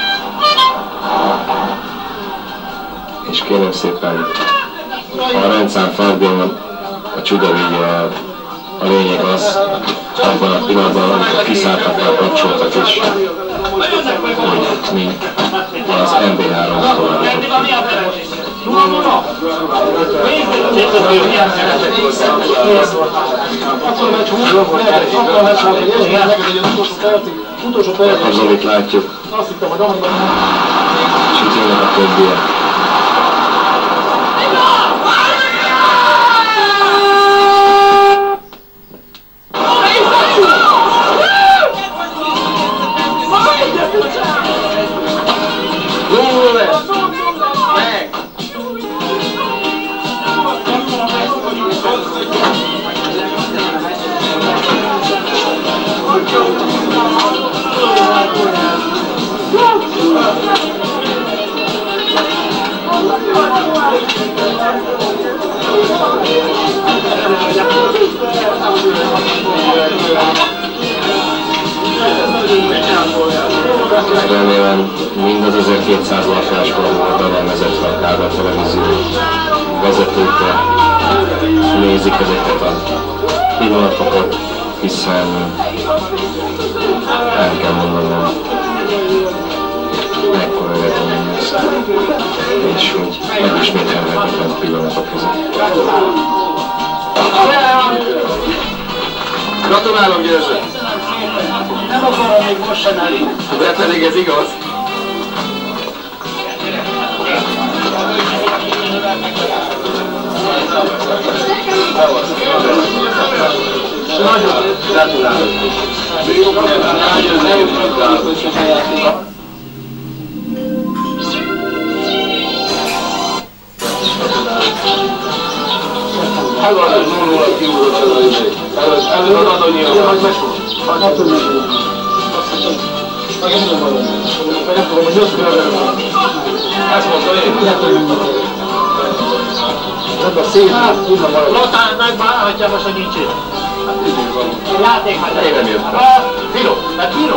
és kérem szépen, a rendszám fardjon a csuda vigye el. A lényeg az, abban a pillanatban, amikor kiszálltak, már kapcsoltak is, hogy mi az en bé há-ról továbbítottunk. Az, amit látjuk, és itt jönnek a többiek. Remélem mind az ezerkétszáz lakásban be van vezetve a kábel televízió vezetőkre, nézik ezeket a pillanatokat, hiszen el kell mondanom, mekkora eredmény ez, és hogy megismételhetetlen pillanatok ezek. Gratulálok, Győző! Nem akarom még most sem elég. De pedig ez igaz. Nagyon gratulálok. Nagyon gratulálok. Előtt nulla kiúrott az a izé. Előtt adonyi a... Lotán megbánhatja most, hogy nincs itt. Játék, hát nem jött. Bíró, mert bíró.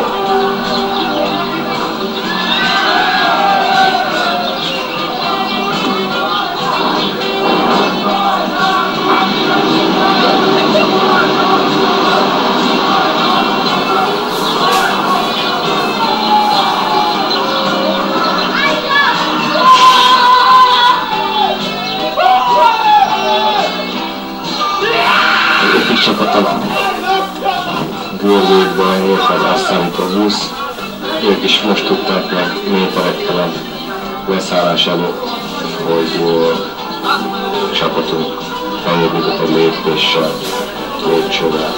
Csapata gördőkben érted azt számít a busz, ők is most tudták meg méterekkel a leszállás előtt, hogy a csapatunk feljebb jutott egy lépéssel, lépcsővel.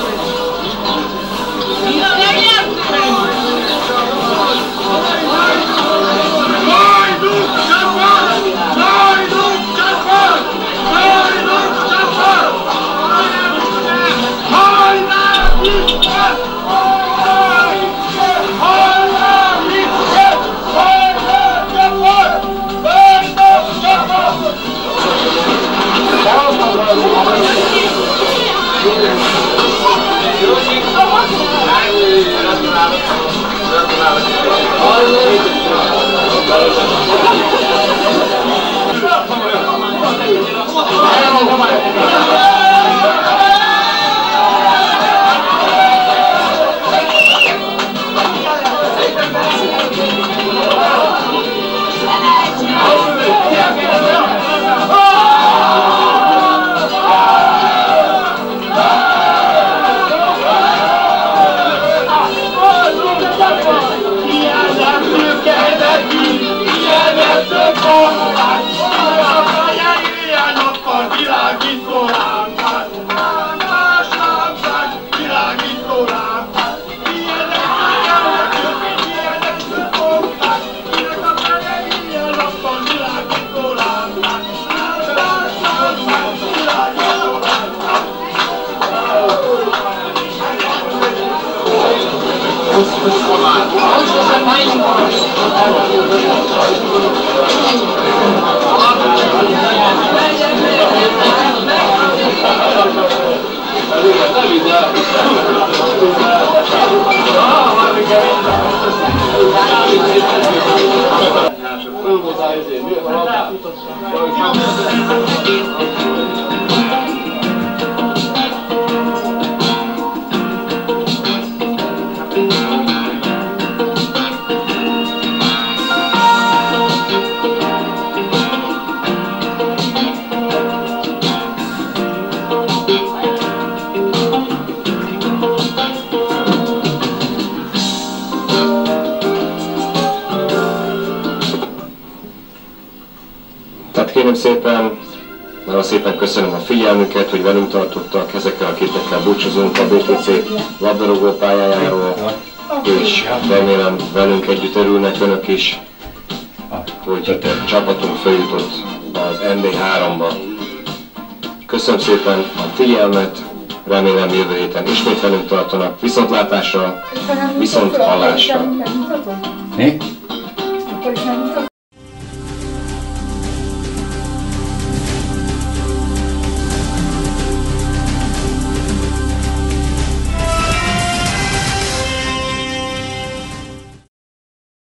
Kérem szépen, nagyon szépen köszönöm a figyelmüket, hogy velünk tartottak, ezekkel a képekkel búcsúzunk a bé té cé labdarúgó pályájáról, és remélem velünk együtt örülnek önök is, hogy a csapatunk feljutott az en bé háromba. Köszönöm szépen a figyelmet, remélem jövő héten ismét velünk tartanak, viszontlátásra, viszont hallásra.